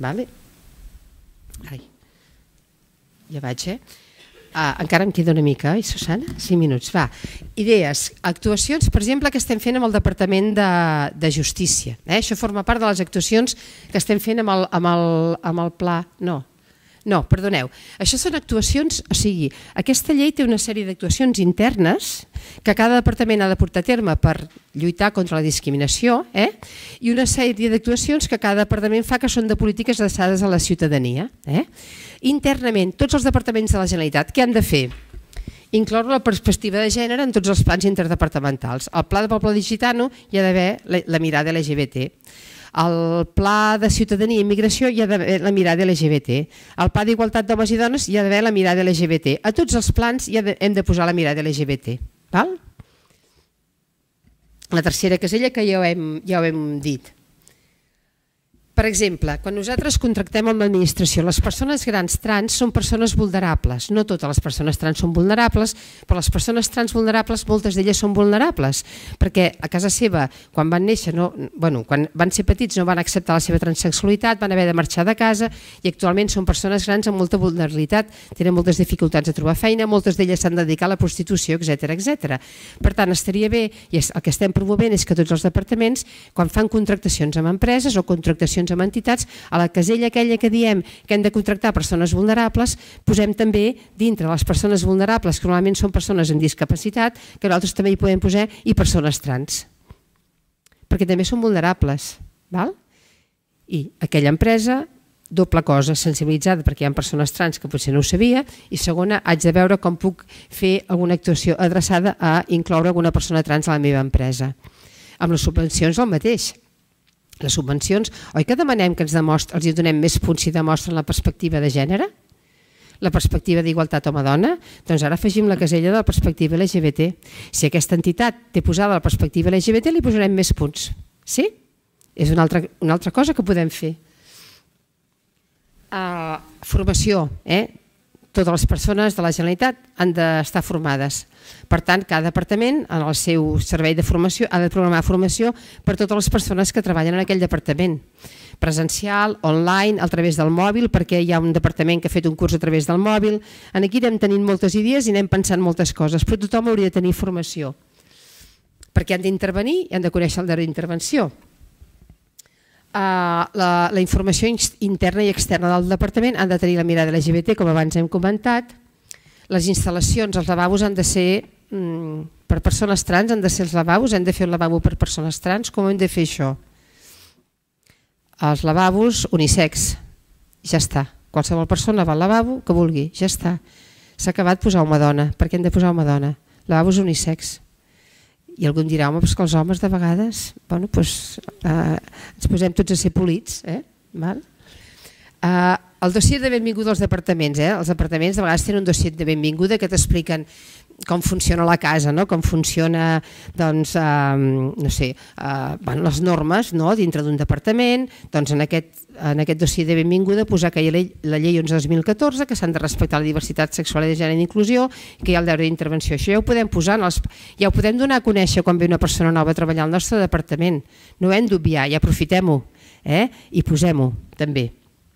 Ja vaig, encara em queda una mica, oi, Susana? 5 minuts, va. Idees, actuacions, per exemple, que estem fent amb el Departament de Justícia. Això forma part de les actuacions que estem fent amb el pla... No, perdoneu. Això són actuacions, o sigui, aquesta llei té una sèrie d'actuacions internes que cada departament ha de portar a terme per lluitar contra la discriminació i una sèrie d'actuacions que cada departament fa que són de polítiques adreçades a la ciutadania. Internament, tots els departaments de la Generalitat, què han de fer? Incloure la perspectiva de gènere en tots els plans interdepartamentals. Al Pla de Poble Digital hi ha d'haver la mirada LGBT. Al Pla de Ciutadania i Immigració hi ha d'haver la mirada LGBT. Al Pla d'Igualtat d'Homes i Dones hi ha d'haver la mirada LGBT. A tots els plans hem de posar la mirada LGBT. La tercera casella que ja ho hem dit. Per exemple, quan nosaltres contractem amb l'administració, les persones grans trans són persones vulnerables. No totes les persones trans són vulnerables, però les persones trans vulnerables, moltes d'elles són vulnerables, perquè a casa seva, quan van néixer, quan van ser petits no van acceptar la seva transsexualitat, van haver de marxar de casa i actualment són persones grans amb molta vulnerabilitat, tenen moltes dificultats de trobar feina, moltes d'elles s'han de dedicar a la prostitució, etc. Per tant, estaria bé, i el que estem promovent és que tots els departaments, quan fan contractacions amb empreses o contractacions amb entitats, a la casella aquella que diem que hem de contractar persones vulnerables, posem també dintre les persones vulnerables, que normalment són persones amb discapacitat, que nosaltres també hi podem posar, i persones trans, perquè també són vulnerables. I aquella empresa, doble cosa, sensibilitzada perquè hi ha persones trans que potser no ho sabia, i segona, haig de veure com puc fer alguna actuació adreçada a incloure alguna persona trans a la meva empresa. Amb les subvencions el mateix. Les subvencions, oi que demanem que els hi donem més punts si demostren la perspectiva de gènere? La perspectiva d'igualtat home-dona? Doncs ara afegim la casella de la perspectiva LGBT. Si aquesta entitat té posada la perspectiva LGBT, li posarem més punts. Sí? És una altra cosa que podem fer. Formació. Totes les persones de la Generalitat han d'estar formades. Per tant, cada departament, en el seu servei de formació, ha de programar formació per a totes les persones que treballen en aquell departament. Presencial, online, a través del mòbil, perquè hi ha un departament que ha fet un curs a través del mòbil. Aquí anem tenint moltes idees i anem pensant moltes coses, però tothom hauria de tenir formació. Perquè han d'intervenir i han de conèixer el dret d'intervenció. La informació interna i externa del departament han de tenir la mirada LGBT, com abans hem comentat. Les instal·lacions, els lavabos han de ser per persones trans, han de ser els lavabos, hem de fer un lavabo per persones trans. Com hem de fer això? Els lavabos unisex, ja està. Qualsevol persona va al lavabo que vulgui, ja està. S'ha acabat posar home-dona. Per què hem de posar home-dona? Lavabos unisex. I algú em dirà, home, però que els homes de vegades ens posem tots a ser polits. El dossier de benvinguda als departaments. Els departaments de vegades tenen un dossier de benvinguda que t'expliquen com funciona la casa, com funciona les normes dintre d'un departament. Doncs en aquest dossier de benvinguda posar que hi ha la llei 11/2014, que s'han de respectar la diversitat sexual i de gènere i d'inclusió, que hi ha el deure d'intervenció. Això ja ho podem posar, ja ho podem donar a conèixer quan ve una persona nova a treballar al nostre departament. No ho hem d'obviar, ja aprofitem-ho i posem-ho també.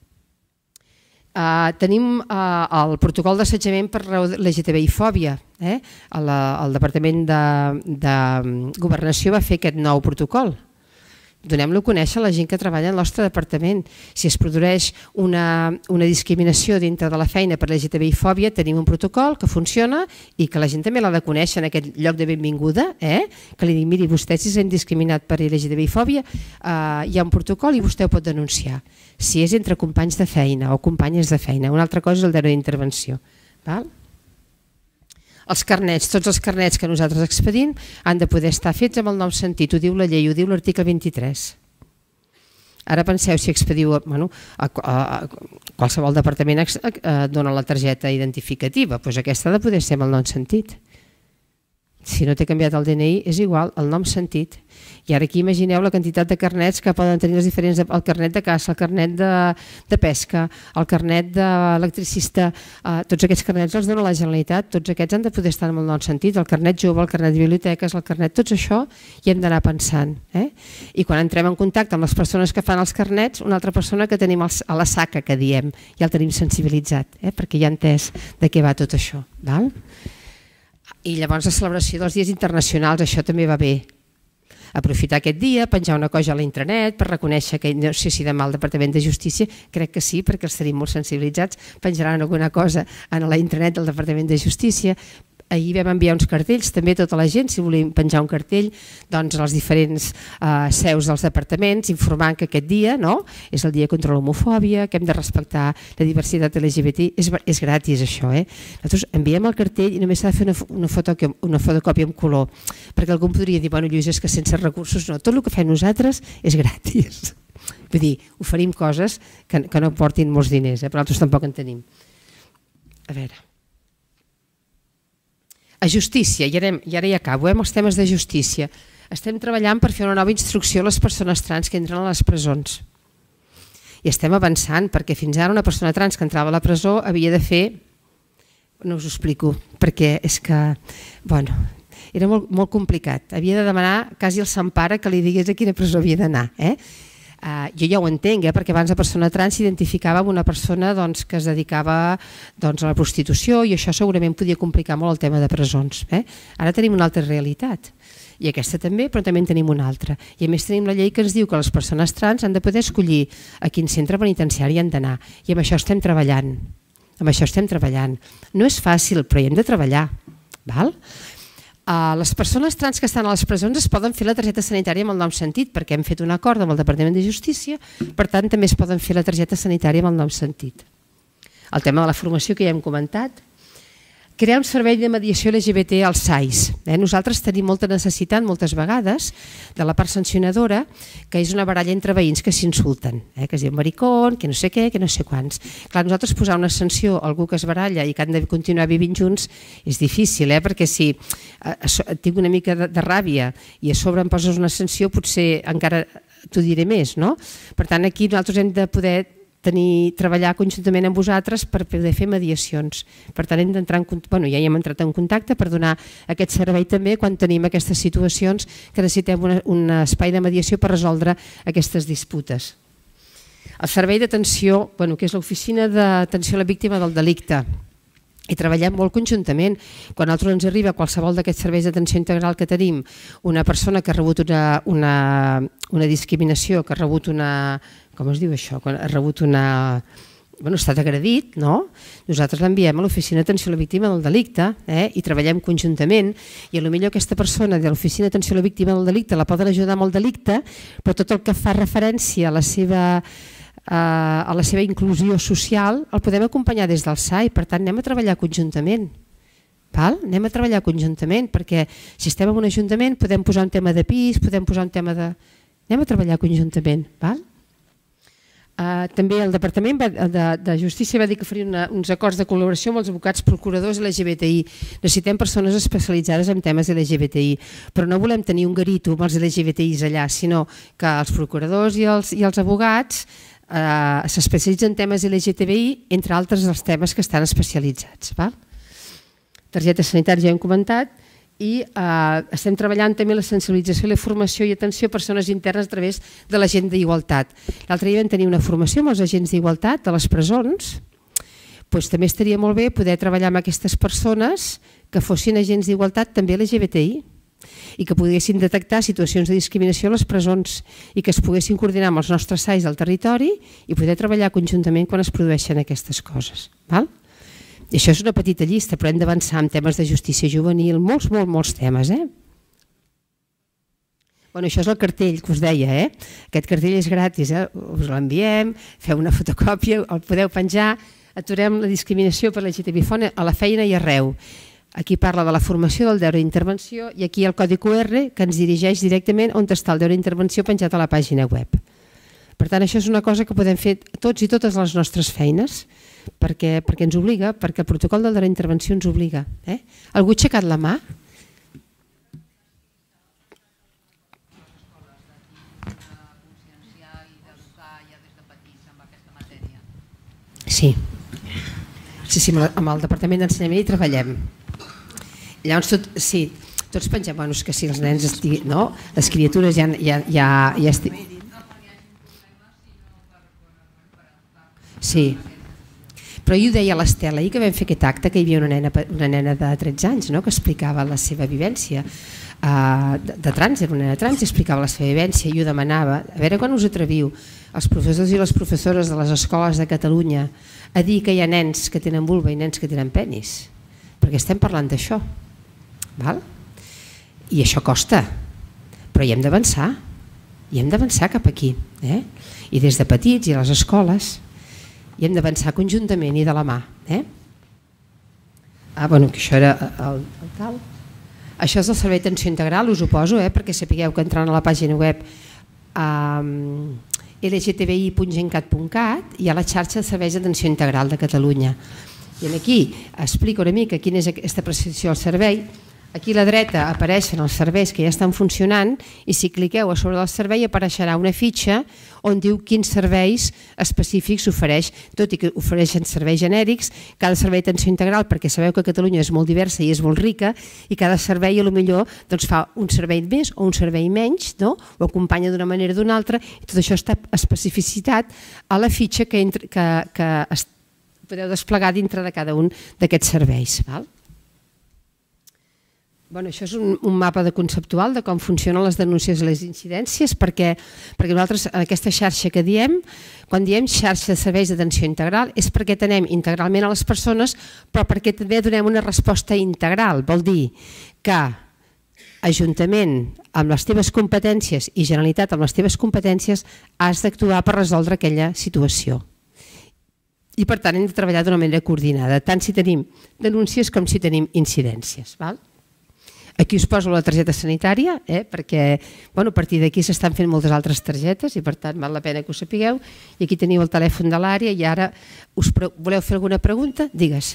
Tenim el protocol d'assetjament per raó de LGTBI-fòbia. El Departament de Governació va fer aquest nou protocol. Donem-lo a conèixer a la gent que treballa al nostre departament. Si es produeix una discriminació dintre de la feina per LGTBI-fòbia, tenim un protocol que funciona i que la gent també l'ha de conèixer en aquest lloc de benvinguda, que li dic, miri, vostè si s'han discriminat per LGTBI-fòbia, hi ha un protocol i vostè ho pot denunciar. Si és entre companys de feina o companyes de feina. Una altra cosa és el deure d'intervenció. Els carnets, tots els carnets que nosaltres expedim han de poder estar fets amb el nou sentit, ho diu la llei, ho diu l'article 23. Ara penseu si expediu, qualsevol departament dona la targeta identificativa, doncs aquesta ha de poder ser amb el nom sentit. Si no té canviat el DNI és igual, el nom sentit. I ara aquí imagineu la quantitat de carnets que poden tenir els diferents, el carnet de caça, el carnet de pesca, el carnet d'electricista, tots aquests carnets els dona la Generalitat, tots aquests han de poder estar amb el nom sentit, el carnet jove, el carnet de biblioteques, el carnet, tots això hi hem d'anar pensant. I quan entrem en contacte amb les persones que fan els carnets, una altra persona que tenim a la saca, que diem, ja el tenim sensibilitzat, perquè ja ha entès de què va tot això. I llavors la celebració dels dies internacionals, això també va bé. Aprofitar aquest dia, penjar una cosa a l'intranet per reconèixer que, no sé si demà al Departament de Justícia, crec que sí, perquè els tenim molt sensibilitzats, penjaran alguna cosa a la intranet del Departament de Justícia. Ahir vam enviar uns cartells, també tota la gent, si volem penjar un cartell, doncs a les diferents seus dels departaments, informant que aquest dia és el dia contra l'homofòbia, que hem de respectar la diversitat LGBT, és gratis això. Nosaltres enviem el cartell i només s'ha de fer una fotocòpia en color, perquè algú em podria dir, bueno Lluís, és que sense recursos no, tot el que fem nosaltres és gratis. Vull dir, oferim coses que no portin molts diners, però nosaltres tampoc en tenim. A veure... A justícia, i ara ja acabo, amb els temes de justícia. Estem treballant per fer una nova instrucció a les persones trans que entren a les presons. I estem avançant, perquè fins ara una persona trans que entrava a la presó havia de fer... No us ho explico, perquè és que... Bueno, era molt complicat. Havia de demanar quasi el sant pare que li digués a quina presó havia d'anar. Jo ja ho entenc, perquè abans la persona trans s'identificava amb una persona que es dedicava a la prostitució i això segurament podia complicar molt el tema de presons. Ara tenim una altra realitat, i aquesta també, però també en tenim una altra. I a més tenim la llei que ens diu que les persones trans han de poder escollir a quin centre penitenciari han d'anar, i amb això estem treballant. No és fàcil, però hi hem de treballar. Les persones trans que estan a les presons es poden fer la targeta sanitària amb el nom sentit, perquè hem fet un acord amb el Departament de Justícia, per tant també es poden fer la targeta sanitària amb el nom sentit. El tema de la formació que ja hem comentat. Crear un servei de mediació LGBT als SAIs. Nosaltres tenim molta necessitat moltes vegades de la part sancionadora, que és una baralla entre veïns que s'insulten, que es diu maricón, que no sé què, que no sé quants. Clar, nosaltres posar una sanció a algú que es baralla i que han de continuar vivint junts és difícil, perquè si tinc una mica de ràbia i a sobre em poses una sanció potser encara t'ho diré més, no? Per tant, aquí nosaltres hem de poder treballar conjuntament amb vosaltres per poder fer mediacions. Per tant, ja hi hem entrat en contacte per donar aquest servei també quan tenim aquestes situacions que necessitem un espai de mediació per resoldre aquestes disputes. El servei d'atenció, que és l'oficina d'atenció a la víctima del delicte, i treballem molt conjuntament. Quan a nosaltres ens arriba qualsevol d'aquests serveis d'atenció integral que tenim, una persona que ha rebut una discriminació, que ha rebut una... Com es diu això? Ha rebut una... ha estat agredit, no? Nosaltres l'enviem a l'oficina d'atenció a la víctima del delicte i treballem conjuntament, i potser aquesta persona de l'oficina d'atenció a la víctima del delicte la poden ajudar amb el delicte, però tot el que fa referència a la seva inclusió social el podem acompanyar des del SAI. Per tant, anem a treballar conjuntament. Anem a treballar conjuntament, perquè si estem en un ajuntament podem posar un tema de pis, podem posar un tema de... Anem a treballar conjuntament. També el Departament de Justícia va dir que faria uns acords de col·laboració amb els advocats procuradors LGBTI. Necessitem persones especialitzades en temes LGBTI, però no volem tenir un garito amb els LGBTIs allà, sinó que els procuradors i els advocats s'especialitzen en temes LGTBI, entre altres els temes que estan especialitzats. Targeta sanitària ja hem comentat, i estem treballant també la sensibilització, la formació i atenció a persones internes a través de l'agent d'igualtat. L'altre dia vam tenir una formació amb els agents d'igualtat de les presons, doncs també estaria molt bé poder treballar amb aquestes persones que fossin agents d'igualtat també LGBTI i que poguessin detectar situacions de discriminació a les presons i que es poguessin coordinar amb els nostres SAIs del territori i poder treballar conjuntament quan es produeixen aquestes coses. I això és una petita llista, però hem d'avançar en temes de justícia juvenil, molts temes. Això és el cartell que us deia, aquest cartell és gratis, us l'enviem, feu una fotocòpia, el podeu penjar, aturem la discriminació per LGTBI a la feina i arreu. Aquí parla de la formació del deure d'intervenció i aquí el codi QR que ens dirigeix directament on està el deure d'intervenció penjat a la pàgina web. Per tant, això és una cosa que podem fer tots i totes les nostres feines, perquè ens obliga, perquè el protocol del deure d'intervenció ens obliga. Algú ha aixecat la mà? Sí, amb el Departament d'Ensenyament hi treballem. Llavors, tots pensem que si els nens estiguin, les criatures ja estiguin... Sí, però jo ho deia a l'Estela ahir que vam fer aquest acte que hi havia una nena de 13 anys que explicava la seva vivència de trans, era una nena trans i explicava la seva vivència i jo demanava, a veure quan us atreviu els professors i les professores de les escoles de Catalunya a dir que hi ha nens que tenen vulva i nens que tenen penis, perquè estem parlant d'això, i això costa, però hi hem d'avançar cap aquí, i des de petits i a les escoles i hem d'avançar conjuntament i de la mà. Que això era el tal. Això és el servei d'atenció integral, us ho poso, perquè sapigueu que entrant a la pàgina web lgtbi.gencat.cat hi ha la xarxa de serveis d'atenció integral de Catalunya. I aquí explico una mica quina és aquesta prestació al servei. Aquí a la dreta apareixen els serveis que ja estan funcionant i si cliqueu a sobre del servei apareixerà una fitxa on diu quins serveis específics ofereix, tot i que ofereixen serveis genèrics, cada servei d'atenció integral, perquè sabeu que Catalunya és molt diversa i és molt rica i cada servei potser fa un servei més o un servei menys, ho acompanya d'una manera o d'una altra i tot això està especificitat a la fitxa que podeu desplegar dintre de cada un d'aquests serveis. Això és un mapa conceptual de com funcionen les denúncies i les incidències perquè nosaltres en aquesta xarxa que diem, quan diem xarxa de serveis d'atenció integral és perquè atenem integralment a les persones però perquè també donem una resposta integral, vol dir que Ajuntament amb les teves competències i Generalitat amb les teves competències has d'actuar per resoldre aquella situació. I per tant hem de treballar d'una manera coordinada, tant si tenim denúncies com si tenim incidències. Aquí us poso la targeta sanitària, perquè a partir d'aquí s'estan fent moltes altres targetes i per tant val la pena que ho sapigueu. I aquí teniu el telèfon de l'àrea i ara voleu fer alguna pregunta? Digues.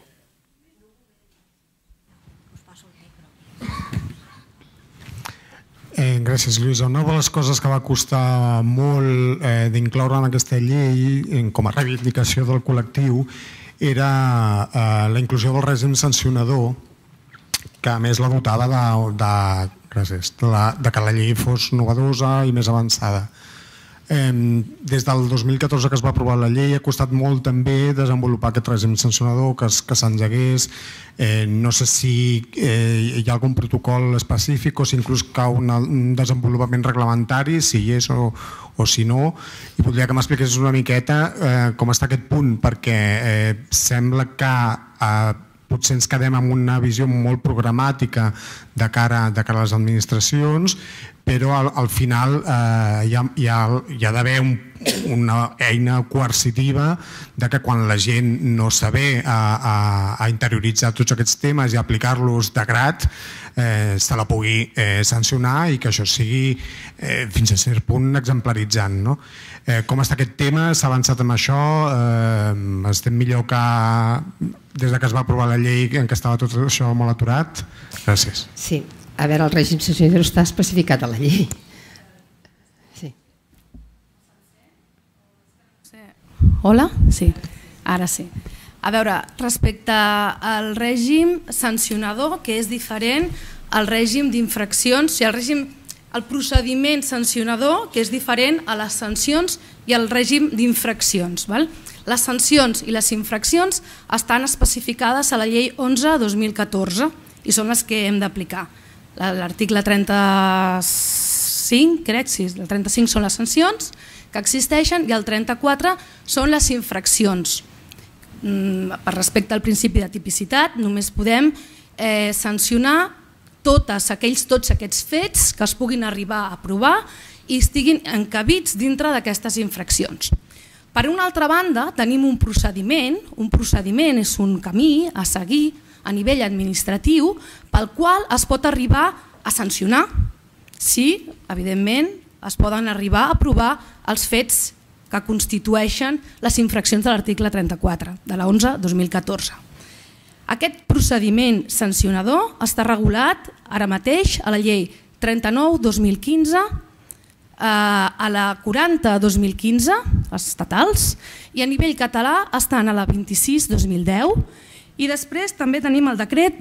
Gràcies, Lluïsa. Una de les coses que va costar molt d'incloure en aquesta llei com a reivindicació del col·lectiu era la inclusió del règim sancionador, que a més la dotava de que la llei fos novedosa i més avançada. Des del 2014 que es va aprovar la llei ha costat molt també desenvolupar aquest règim sancionador, que s'engegués. No sé si hi ha algun protocol específic o si inclús cau un desenvolupament reglamentari, si hi és o si no. I voldria que m'expliquessis una miqueta com està aquest punt, perquè sembla que potser ens quedem amb una visió molt programàtica de cara a les administracions, però al final hi ha d'haver una eina coercitiva de que quan la gent no saber a interioritzar tots aquests temes i aplicar-los de grat se la pugui sancionar i que això sigui fins a cert punt exemplaritzant. Com està aquest tema? S'ha avançat amb això? Estem millor que des que es va aprovar la llei en què estava tot això molt aturat? Gràcies. Sí, a veure, el règim sancionador està especificat a la llei. Sí. Hola? Sí, ara sí. A veure, respecte al règim sancionador, que és diferent al règim d'infraccions, el procediment sancionador, que és diferent a les sancions i al règim d'infraccions. Les sancions i les infraccions estan especificades a la llei 11/2014 i són les que hem d'aplicar. L'article 35, crec, sí, el 35 són les sancions que existeixen i el 34 són les infraccions. Per respecte al principi de tipicitat, només podem sancionar tots aquests fets que es puguin arribar a provar i estiguin encabits dintre d'aquestes infraccions. Per una altra banda, tenim un procediment és un camí a seguir a nivell administratiu pel qual es pot arribar a sancionar si, evidentment, es poden arribar a provar els fets que constitueixen les infraccions de l'article 34 de la 11/2014. Aquest procediment sancionador està regulat ara mateix a la llei 39/2015, a la 40/2015, les estatals, i a nivell català estan a la 26/2010, i després també tenim el decret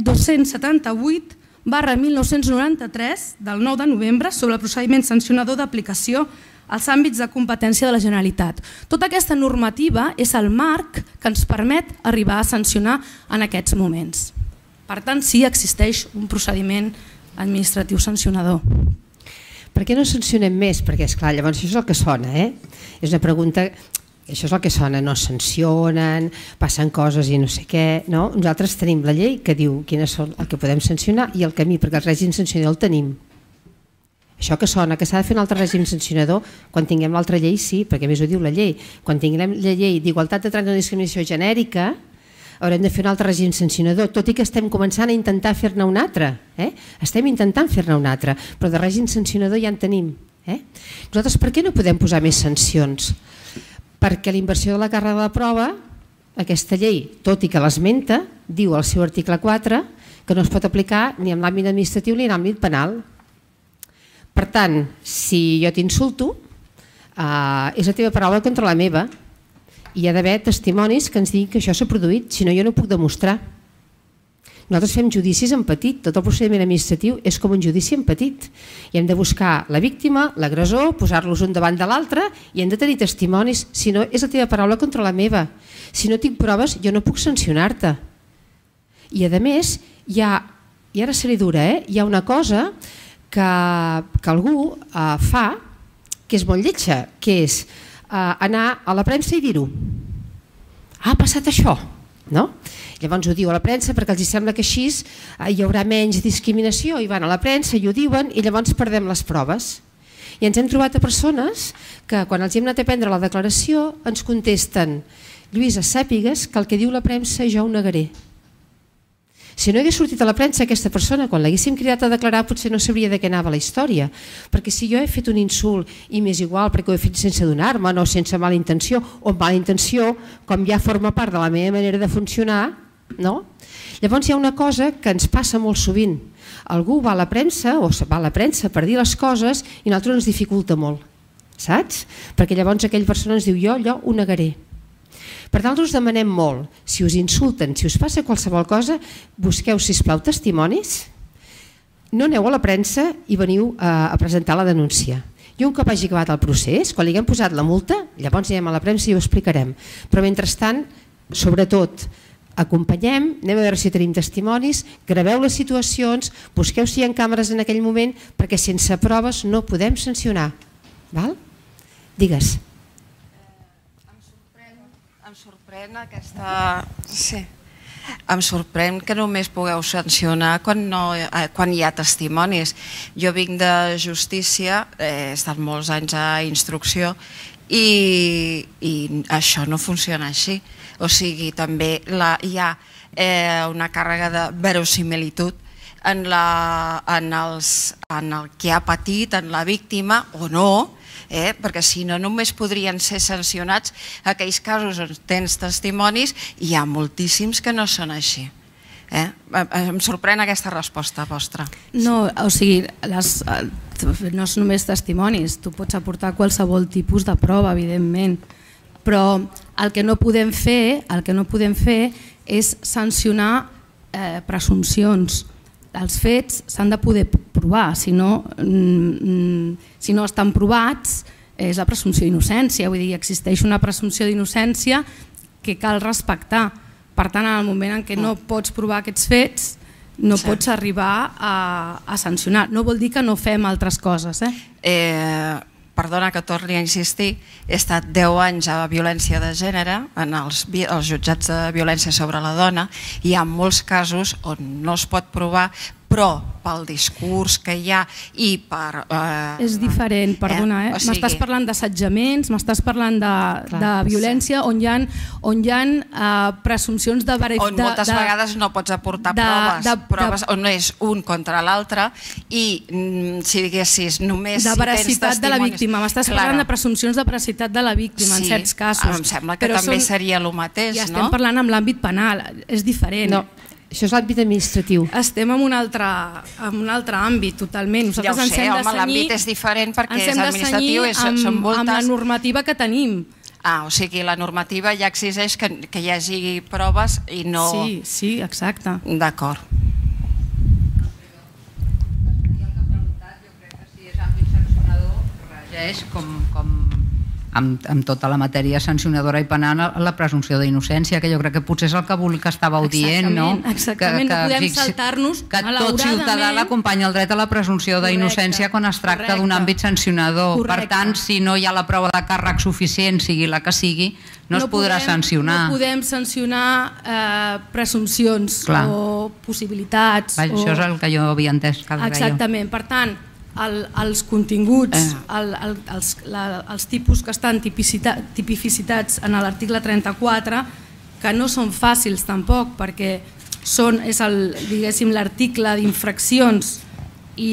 278/1993 del 9 de novembre sobre el procediment sancionador d'aplicació als àmbits de competència de la Generalitat. Tota aquesta normativa és el marc que ens permet arribar a sancionar en aquests moments. Per tant, sí, existeix un procediment administratiu sancionador. Per què no sancionem més? Perquè, esclar, llavors això és el que sona, És una pregunta... Això és el que sona, no sancionen, passen coses i no sé què. Nosaltres tenim la llei que diu quines són el que podem sancionar i el camí, perquè el règim sancionador el tenim. Això que sona, que s'ha de fer un altre règim sancionador, quan tinguem l'altra llei sí, perquè més ho diu la llei. Quan tinguem la llei d'igualtat de tracte i no discriminació genèrica, haurem de fer un altre règim sancionador, tot i que estem començant a intentar fer-ne un altre. Estem intentant fer-ne un altre, però de règim sancionador ja en tenim. Nosaltres per què no podem posar més sancions? Perquè la inversió de la càrrega de la prova, aquesta llei, tot i que l'esmenta, diu al seu article 4 que no es pot aplicar ni en l'àmbit administratiu ni en l'àmbit penal. Per tant, si jo t'insulto, és la teva paraula contra la meva i hi ha d'haver testimonis que ens diguin que això s'ha produït, si no jo no ho puc demostrar. Nosaltres fem judicis en petit, tot el procediment administratiu és com un judici en petit i hem de buscar la víctima, l'agressor, posar-los un davant de l'altre i hem de tenir testimonis, si no és la teva paraula contra la meva. Si no tinc proves jo no puc sancionar-te. I a més, i ara seré dura, hi ha una cosa que algú fa que és molt lletja, que és anar a la premsa i dir-ho. Ha passat això, no? Llavors ho diu a la premsa perquè els sembla que així hi haurà menys discriminació i van a la premsa i ho diuen i llavors perdem les proves. I ens hem trobat a persones que quan els hem anat a prendre la declaració ens contesten: Lluïsa, sàpigues que el que diu la premsa jo ho negaré. Si no hagués sortit a la premsa aquesta persona, quan l'haguéssim cridat a declarar potser no sabria de què anava la història, perquè si jo he fet un insult i m'és igual perquè ho he fet sense adonar-me, no sense mala intenció, o amb mala intenció, com ja forma part de la meva manera de funcionar, no? Llavors hi ha una cosa que ens passa molt sovint. Algú va a la premsa o va a la premsa per dir les coses i a nosaltres ens dificulta molt, saps? Perquè llavors aquella persona ens diu jo allò ho negaré. Per tant, us demanem molt, si us insulten, si us passa qualsevol cosa, busqueu, sisplau, testimonis, no aneu a la premsa i veniu a presentar la denúncia. I un cop hagi acabat el procés, quan li haguem posat la multa, llavors anem a la premsa i ho explicarem. Però mentrestant, sobretot, acompanyem, anem a veure si tenim testimonis, graveu les situacions, busqueu si hi ha càmeres en aquell moment, perquè sense proves no podem sancionar. Digues. Em sorprèn aquesta... Sí. Em sorprèn que només pugueu sancionar quan hi ha testimonis. Jo vinc de justícia, he estat molts anys a instrucció i això no funciona així. O sigui, també hi ha una càrrega de verosimilitud en el que ha patit, en la víctima o no, perquè si no només podrien ser sancionats aquells casos on tens testimonis i hi ha moltíssims que no són així. Em sorprèn aquesta resposta vostra. No, o sigui, no és només testimonis, tu pots aportar qualsevol tipus de prova, evidentment, però el que no podem fer és sancionar presumpcions. Els fets s'han de poder provar, si no estan provats és la presumpció d'innocència, vull dir, existeix una presumpció d'innocència que cal respectar. Per tant, en el moment en què no pots provar aquests fets, no pots arribar a sancionar. No vol dir que no fem altres coses. Perdona que torni a insistir, he estat 10 anys a violència de gènere, en els jutjats de violència sobre la dona, i hi ha molts casos on no es pot provar, però pel discurs que hi ha i per... És diferent, perdona, m'estàs parlant d'assetjaments, m'estàs parlant de violència on hi ha presumpcions de on moltes vegades no pots aportar proves on no és un contra l'altre i si diguessis només si tens testimonis... De veracitat de la víctima, m'estàs parlant de presumpcions de veracitat de la víctima en certs casos. Em sembla que també seria el mateix, no? Ja estem parlant amb l'àmbit penal, és diferent. No. Això és l'àmbit administratiu. Estem en un altre àmbit, totalment. Ja ho sé, home, l'àmbit és diferent perquè és administratiu, són moltes... amb la normativa que tenim. O sigui, la normativa ja exigeix que hi hagi proves i no... Sí, exacte. D'acord. I el que ha preguntat, jo crec que si és àmbit sancionador, regeix com amb tota la matèria sancionadora i penal la presumpció d'innocència, que jo crec que potser és el que estàveu dient, no? Exactament, no podem saltar-nos que tot ciutadà l'acompanya el dret a la presumpció d'innocència quan es tracta d'un àmbit sancionador. Per tant, si no hi ha la prova de càrrec suficient, sigui la que sigui, no es podrà sancionar. No podem sancionar presumpcions o possibilitats. Això és el que jo havia entès que deia. Exactament, per tant, els continguts, els tipus que estan tipificitats en l'article 34, que no són fàcils tampoc, perquè és l'article d'infraccions i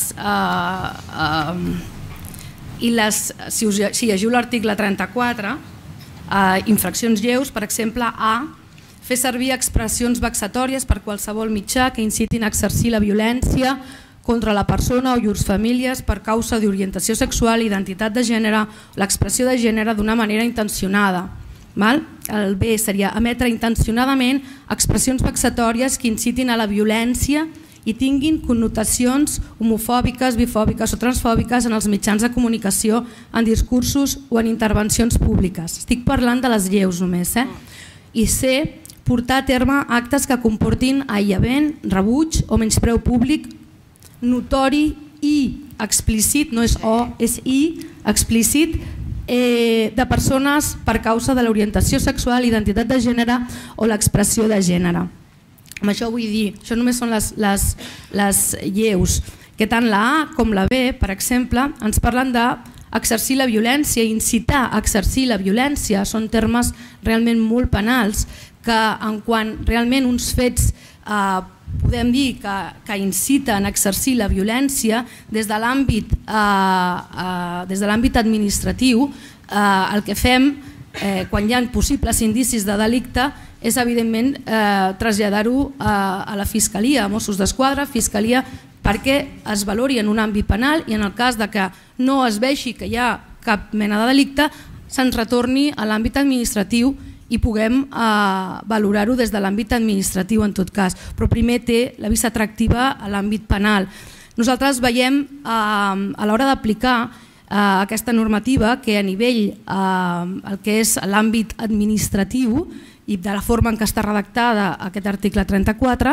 si llegiu l'article 34, infraccions lleus, per exemple, fer servir expressions vexatòries per qualsevol mitjà que incitin a exercir la violència contra la persona o llurs famílies per causa d'orientació sexual, identitat de gènere, l'expressió de gènere d'una manera intencionada. El B seria emetre intencionadament expressions vexatòries que incitin a la violència i tinguin connotacions homofòbiques, bifòbiques o transfòbiques en els mitjans de comunicació, en discursos o en intervencions públiques. Estic parlant de les lleus només. I C, portar a terme actes que comportin aïllament, rebuig o menyspreu públic notori i explícit, no és O, és I, explícit, de persones per causa de l'orientació sexual, identitat de gènere o l'expressió de gènere. Amb això vull dir, això només són les lleus, que tant la A com la B, per exemple, ens parlen d'exercir la violència, incitar a exercir la violència, són termes realment molt penals, que en quan realment uns fets podem dir que inciten a exercir la violència des de l'àmbit administratiu, el que fem quan hi ha possibles indicis de delicte és evidentment traslladar-ho a la Fiscalia, a Mossos d'Esquadra, Fiscalia, perquè es valori en un àmbit penal i en el cas de que no es vegi que hi ha cap mena de delicte se'ns retorni a l'àmbit administratiu i puguem valorar-ho des de l'àmbit administratiu en tot cas, però primer té la vista atractiva a l'àmbit penal. Nosaltres veiem a l'hora d'aplicar aquesta normativa que a nivell el que és l'àmbit administratiu i de la forma en què està redactada aquest article 34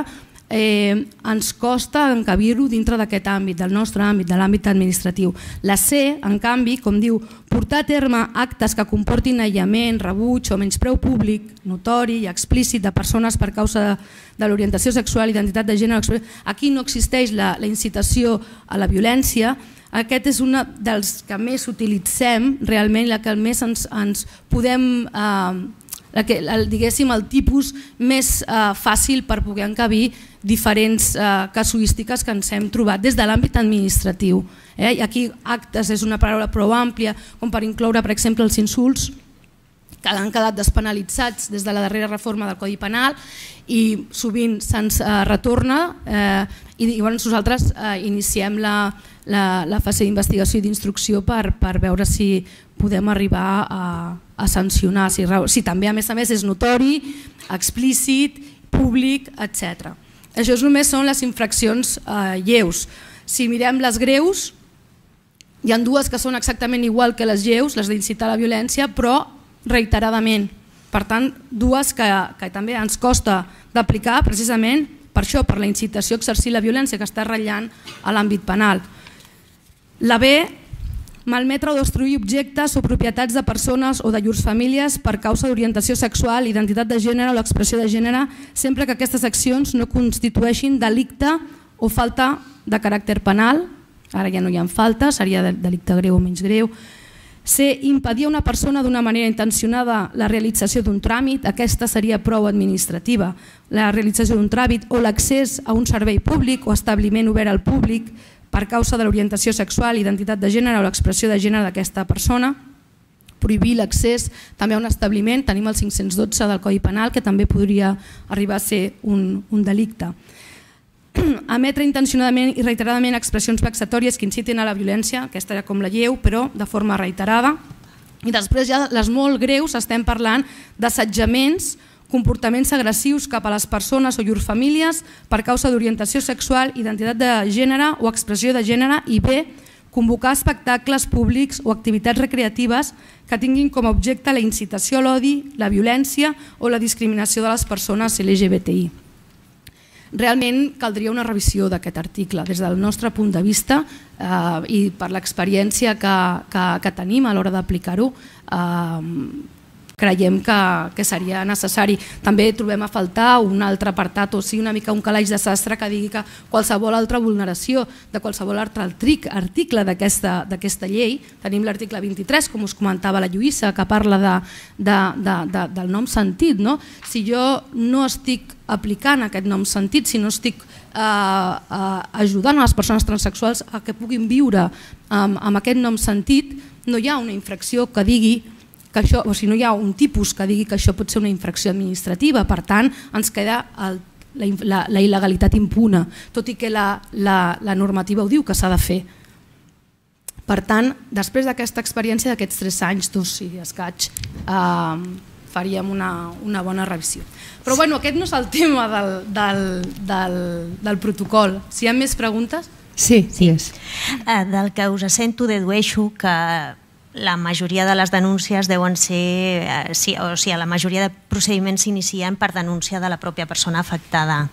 ens costa encabir-ho dintre d'aquest àmbit, del nostre àmbit, de l'àmbit administratiu. La C, en canvi, com diu, portar a terme actes que comportin aïllament, rebuig o menyspreu públic, notori i explícit de persones per causa de l'orientació sexual, identitat de gènere. Aquí no existeix la incitació a la violència. Aquest és un dels que més utilitzem realment, la que més ens podem... diguéssim, el tipus més fàcil per poder encabir diferents casuístiques que ens hem trobat des de l'àmbit administratiu. I aquí actes és una paraula prou àmplia com per incloure, per exemple, els insults, que han quedat despenalitzats des de la darrera reforma del Codi Penal i sovint se'ns retorna i llavors nosaltres iniciem la fase d'investigació i d'instrucció per veure si podem arribar a sancionar, si també a més és notori, explícit, públic, etc. Això només són les infraccions lleus. Si mirem les greus, hi ha dues que són exactament igual que les lleus, les d'incitar a la violència, però reiteradament. Per tant, dues que també ens costa d'aplicar precisament per això, per la incitació a exercir la violència que està ratllant a l'àmbit penal. La B, malmetre o destruir objectes o propietats de persones o de llurs famílies per causa d'orientació sexual, identitat de gènere o l'expressió de gènere, sempre que aquestes accions no constitueixin delicte o falta de caràcter penal. Ara ja no hi ha falta, seria delicte greu o menys greu. C, impedir a una persona d'una manera intencionada la realització d'un tràmit, aquesta seria prou administrativa, la realització d'un tràmit o l'accés a un servei públic o establiment obert al públic per causa de l'orientació sexual, identitat de gènere o l'expressió de gènere d'aquesta persona. Prohibir l'accés també a un establiment, tenim el 512 del Codi Penal, que també podria arribar a ser un delicte. Emetre intencionadament i reiteradament expressions vexatòries que incitin a la violència, aquesta era com la lleu, però de forma reiterada. I després ja les molt greus estem parlant d'assetjaments, comportaments agressius cap a les persones o llurs famílies per causa d'orientació sexual, identitat de gènere o expressió de gènere, i B, convocar espectacles públics o activitats recreatives que tinguin com a objecte la incitació a l'odi, la violència o la discriminació de les persones LGBTI. Realment caldria una revisió d'aquest article des del nostre punt de vista i per l'experiència que tenim a l'hora d'aplicar-ho. Creiem que seria necessari. També trobem a faltar un altre apartat, o sigui una mica un calaix de sastre que digui que qualsevol altra vulneració de qualsevol altre article d'aquesta llei, tenim l'article 23, com us comentava la Lluïssa, que parla del nom sentit. Si jo no estic aplicant aquest nom sentit, si no estic ajudant a les persones transsexuals a que puguin viure amb aquest nom sentit, no hi ha una infracció que digui que això, o sigui, no hi ha un tipus que digui que això pot ser una infracció administrativa, per tant ens queda la il·legalitat impune, tot i que la normativa ho diu que s'ha de fer. Per tant, després d'aquesta experiència d'aquests 3 anys, 2 i escaig, faríem una bona revisió. Però bueno, aquest no és el tema del protocol. Si hi ha més preguntes? Sí, digues. Del que us sento dedueixo que la majoria de les denúncies deuen ser, o sigui, la majoria de procediments s'inicien per denúncia de la pròpia persona afectada.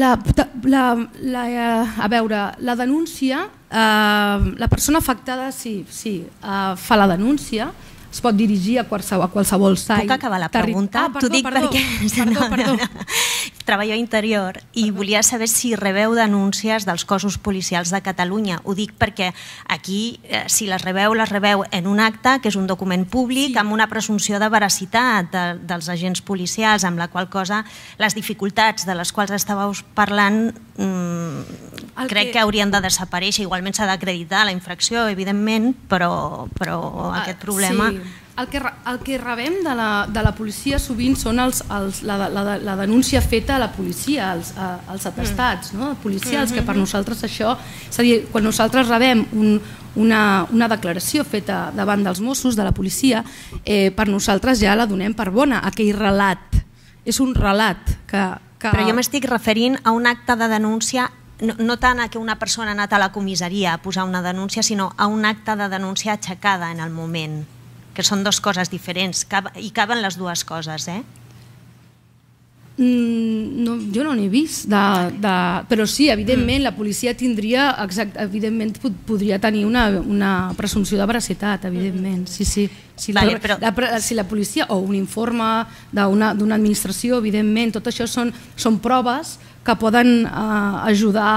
A veure, la denúncia, la persona afectada sí, fa la denúncia, es pot dirigir a qualsevol site. Puc acabar la pregunta? T'ho dic perquè treballo a Interior i volia saber si rebeu denúncies dels cossos policials de Catalunya. Ho dic perquè aquí, si les rebeu en un acte, que és un document públic, amb una presumpció de veracitat dels agents policials, amb la qual cosa les dificultats de les quals estàveu parlant crec que haurien de desaparèixer. Igualment s'ha d'acreditar la infracció, evidentment, però aquest problema... El que rebem de la policia sovint són la denúncia feta a la policia, els atestats policials, que per nosaltres això, és a dir, quan nosaltres rebem una declaració feta davant dels Mossos, de la policia, per nosaltres ja la donem per bona, aquell relat. És un relat que... Però jo m'estic referint a un acte de denúncia, no tant a que una persona ha anat a la comissaria a posar una denúncia, sinó a un acte de denúncia aixecada en el moment, que són dues coses diferents, i caben les dues coses. No, jo no n'he vist, però sí, evidentment, la policia tindria, evidentment, podria tenir una presumpció de veracitat, evidentment, sí. Si la policia, o un informe d'una administració, evidentment, tot això són proves que poden ajudar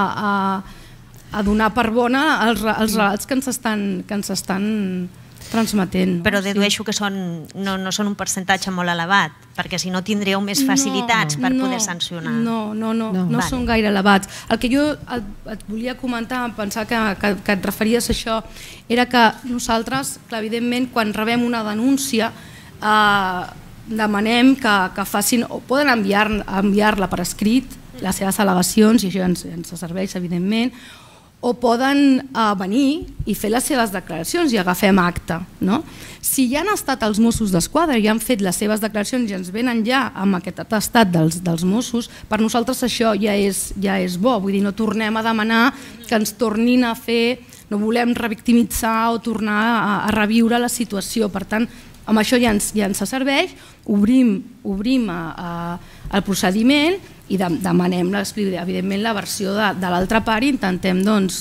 a donar per bona els relats que ens estan transmetent. Però dedueixo que no són un percentatge molt elevat, perquè si no tindríeu més facilitats per poder sancionar. No són gaire elevats. El que jo et volia comentar, pensar que et referies a això, era que nosaltres, evidentment, quan rebem una denúncia, demanem que facin, o poden enviar-la per escrit, les seves al·legacions, i això ens serveix, evidentment, o poden venir i fer les seves declaracions i agafem acte. Si ja han estat els Mossos d'Esquadra i han fet les seves declaracions i ens venen ja amb aquest atestat dels Mossos, per nosaltres això ja és bo, vull dir, no tornem a demanar que ens tornin a fer, no volem revictimitzar o tornar a reviure la situació. Per tant, amb això ja ens serveix, obrim el procediment i demanem, evidentment, la versió de l'altra part i intentem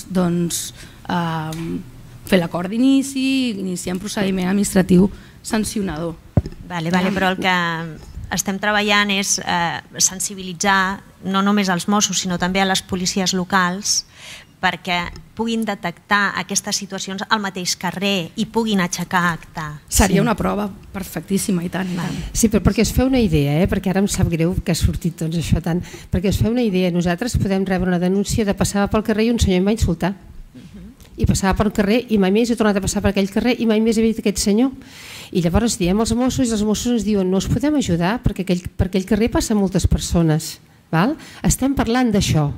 fer l'acord d'inici, iniciar un procediment administratiu sancionador. Però el que estem treballant és sensibilitzar no només als Mossos, sinó també a les policies locals perquè puguin detectar aquestes situacions al mateix carrer i puguin aixecar acte. Seria una prova perfectíssima, i tant. Sí, però perquè us feu una idea, perquè ara em sap greu que ha sortit tot això tant, perquè us feu una idea, nosaltres podem rebre una denúncia de passava pel carrer i un senyor em va insultar. I passava pel carrer i mai més he tornat a passar per aquell carrer i mai més he vist aquest senyor. I llavors diem als Mossos i els Mossos ens diuen no us podem ajudar perquè per aquell carrer passen moltes persones. Estem parlant d'això.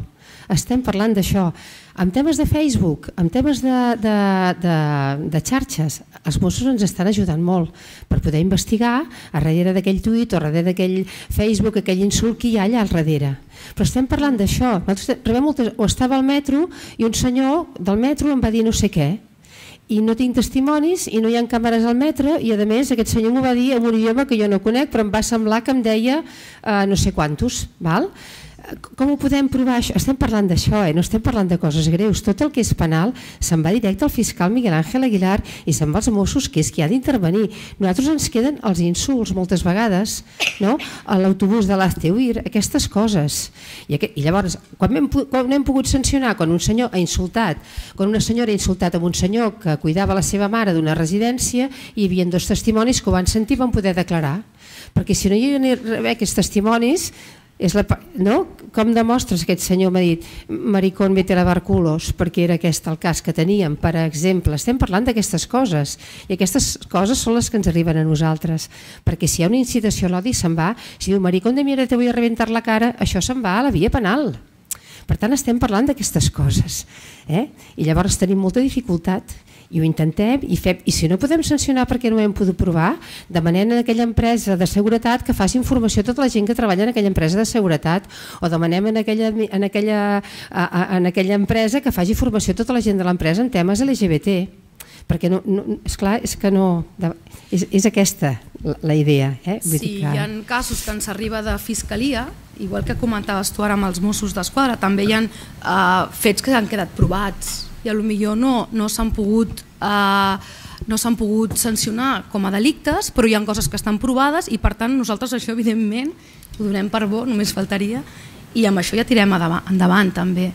En temes de Facebook, en temes de xarxes, els Mossos ens estan ajudant molt per poder investigar a darrere d'aquell tuit o a darrere d'aquell Facebook, aquell insult que hi ha allà al darrere. Però estem parlant d'això. O estava al metro i un senyor del metro em va dir no sé què i no tinc testimonis i no hi ha càmeres al metro i a més aquest senyor m'ho va dir en un idioma que jo no conec però em va semblar que em deia no sé quantos. Com ho podem provar això? Estem parlant d'això, no estem parlant de coses greus. Tot el que és penal se'n va directe al fiscal Miguel Ángel Aguilar i se'n va als Mossos, que és qui ha d'intervenir. Nosaltres ens queden els insults moltes vegades, a l'autobús de l'Azteuir, aquestes coses. I llavors, quan hem pogut sancionar, quan un senyor ha insultat, quan una senyora ha insultat amb un senyor que cuidava la seva mare d'una residència, hi havia 2 testimonis que ho van sentir i van poder declarar. Perquè si no hi havia aquests testimonis, com demostres que aquest senyor m'ha dit maricón vete a lavar culos perquè era aquest el cas que teníem, per exemple. Estem parlant d'aquestes coses i aquestes coses són les que ens arriben a nosaltres perquè si hi ha una incitació a l'odi se'n va, si diu maricón de mierda te voy a reventar la cara, això se'n va a la via penal. Per tant estem parlant d'aquestes coses i llavors tenim molta dificultat i ho intentem i si no podem sancionar perquè no ho hem pogut provar, demanem a aquella empresa de seguretat que faci informació a tota la gent que treballa en aquella empresa de seguretat o demanem en aquella empresa que faci formació a tota la gent de l'empresa en temes LGBT perquè esclar, és que no és aquesta la idea. Sí, hi ha casos que ens arriba de fiscalia, igual que comentaves tu ara amb els Mossos d'Esquadra, també hi ha fets que han quedat provats i potser no s'han pogut sancionar com a delictes, però hi ha coses que estan provades i per tant nosaltres això evidentment ho donem per bo, només faltaria, i amb això ja tirem endavant també.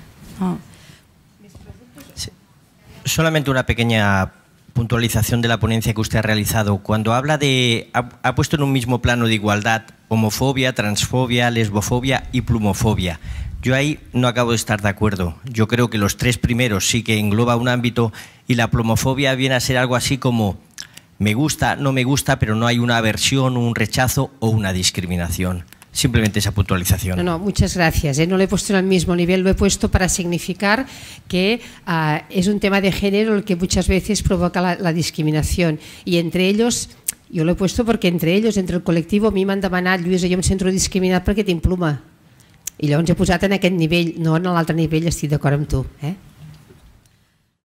Solamente una pequeña puntualización de la ponencia que usted ha realizado. Cuando habla ha puesto en un mismo plano de igualdad homofobia, transfobia, lesbofobia y plumofobia. Yo ahí no acabo de estar de acuerdo. Yo creo que los 3 primeros sí que engloba un ámbito y la plumofobia viene a ser algo así como me gusta, no me gusta, pero no hay una aversión, un rechazo o una discriminación. Simplemente esa puntualización. No, muchas gracias. No lo he puesto en el mismo nivel, lo he puesto para significar que es un tema de género el que muchas veces provoca la discriminación y entre ellos, yo lo he puesto porque entre ellos, entre el colectivo, a mi m'han demanat, Lluïsa, jo em sento discriminat perquè tinc pluma. I llavors he posat en aquest nivell, no en l'altre nivell, estic d'acord amb tu.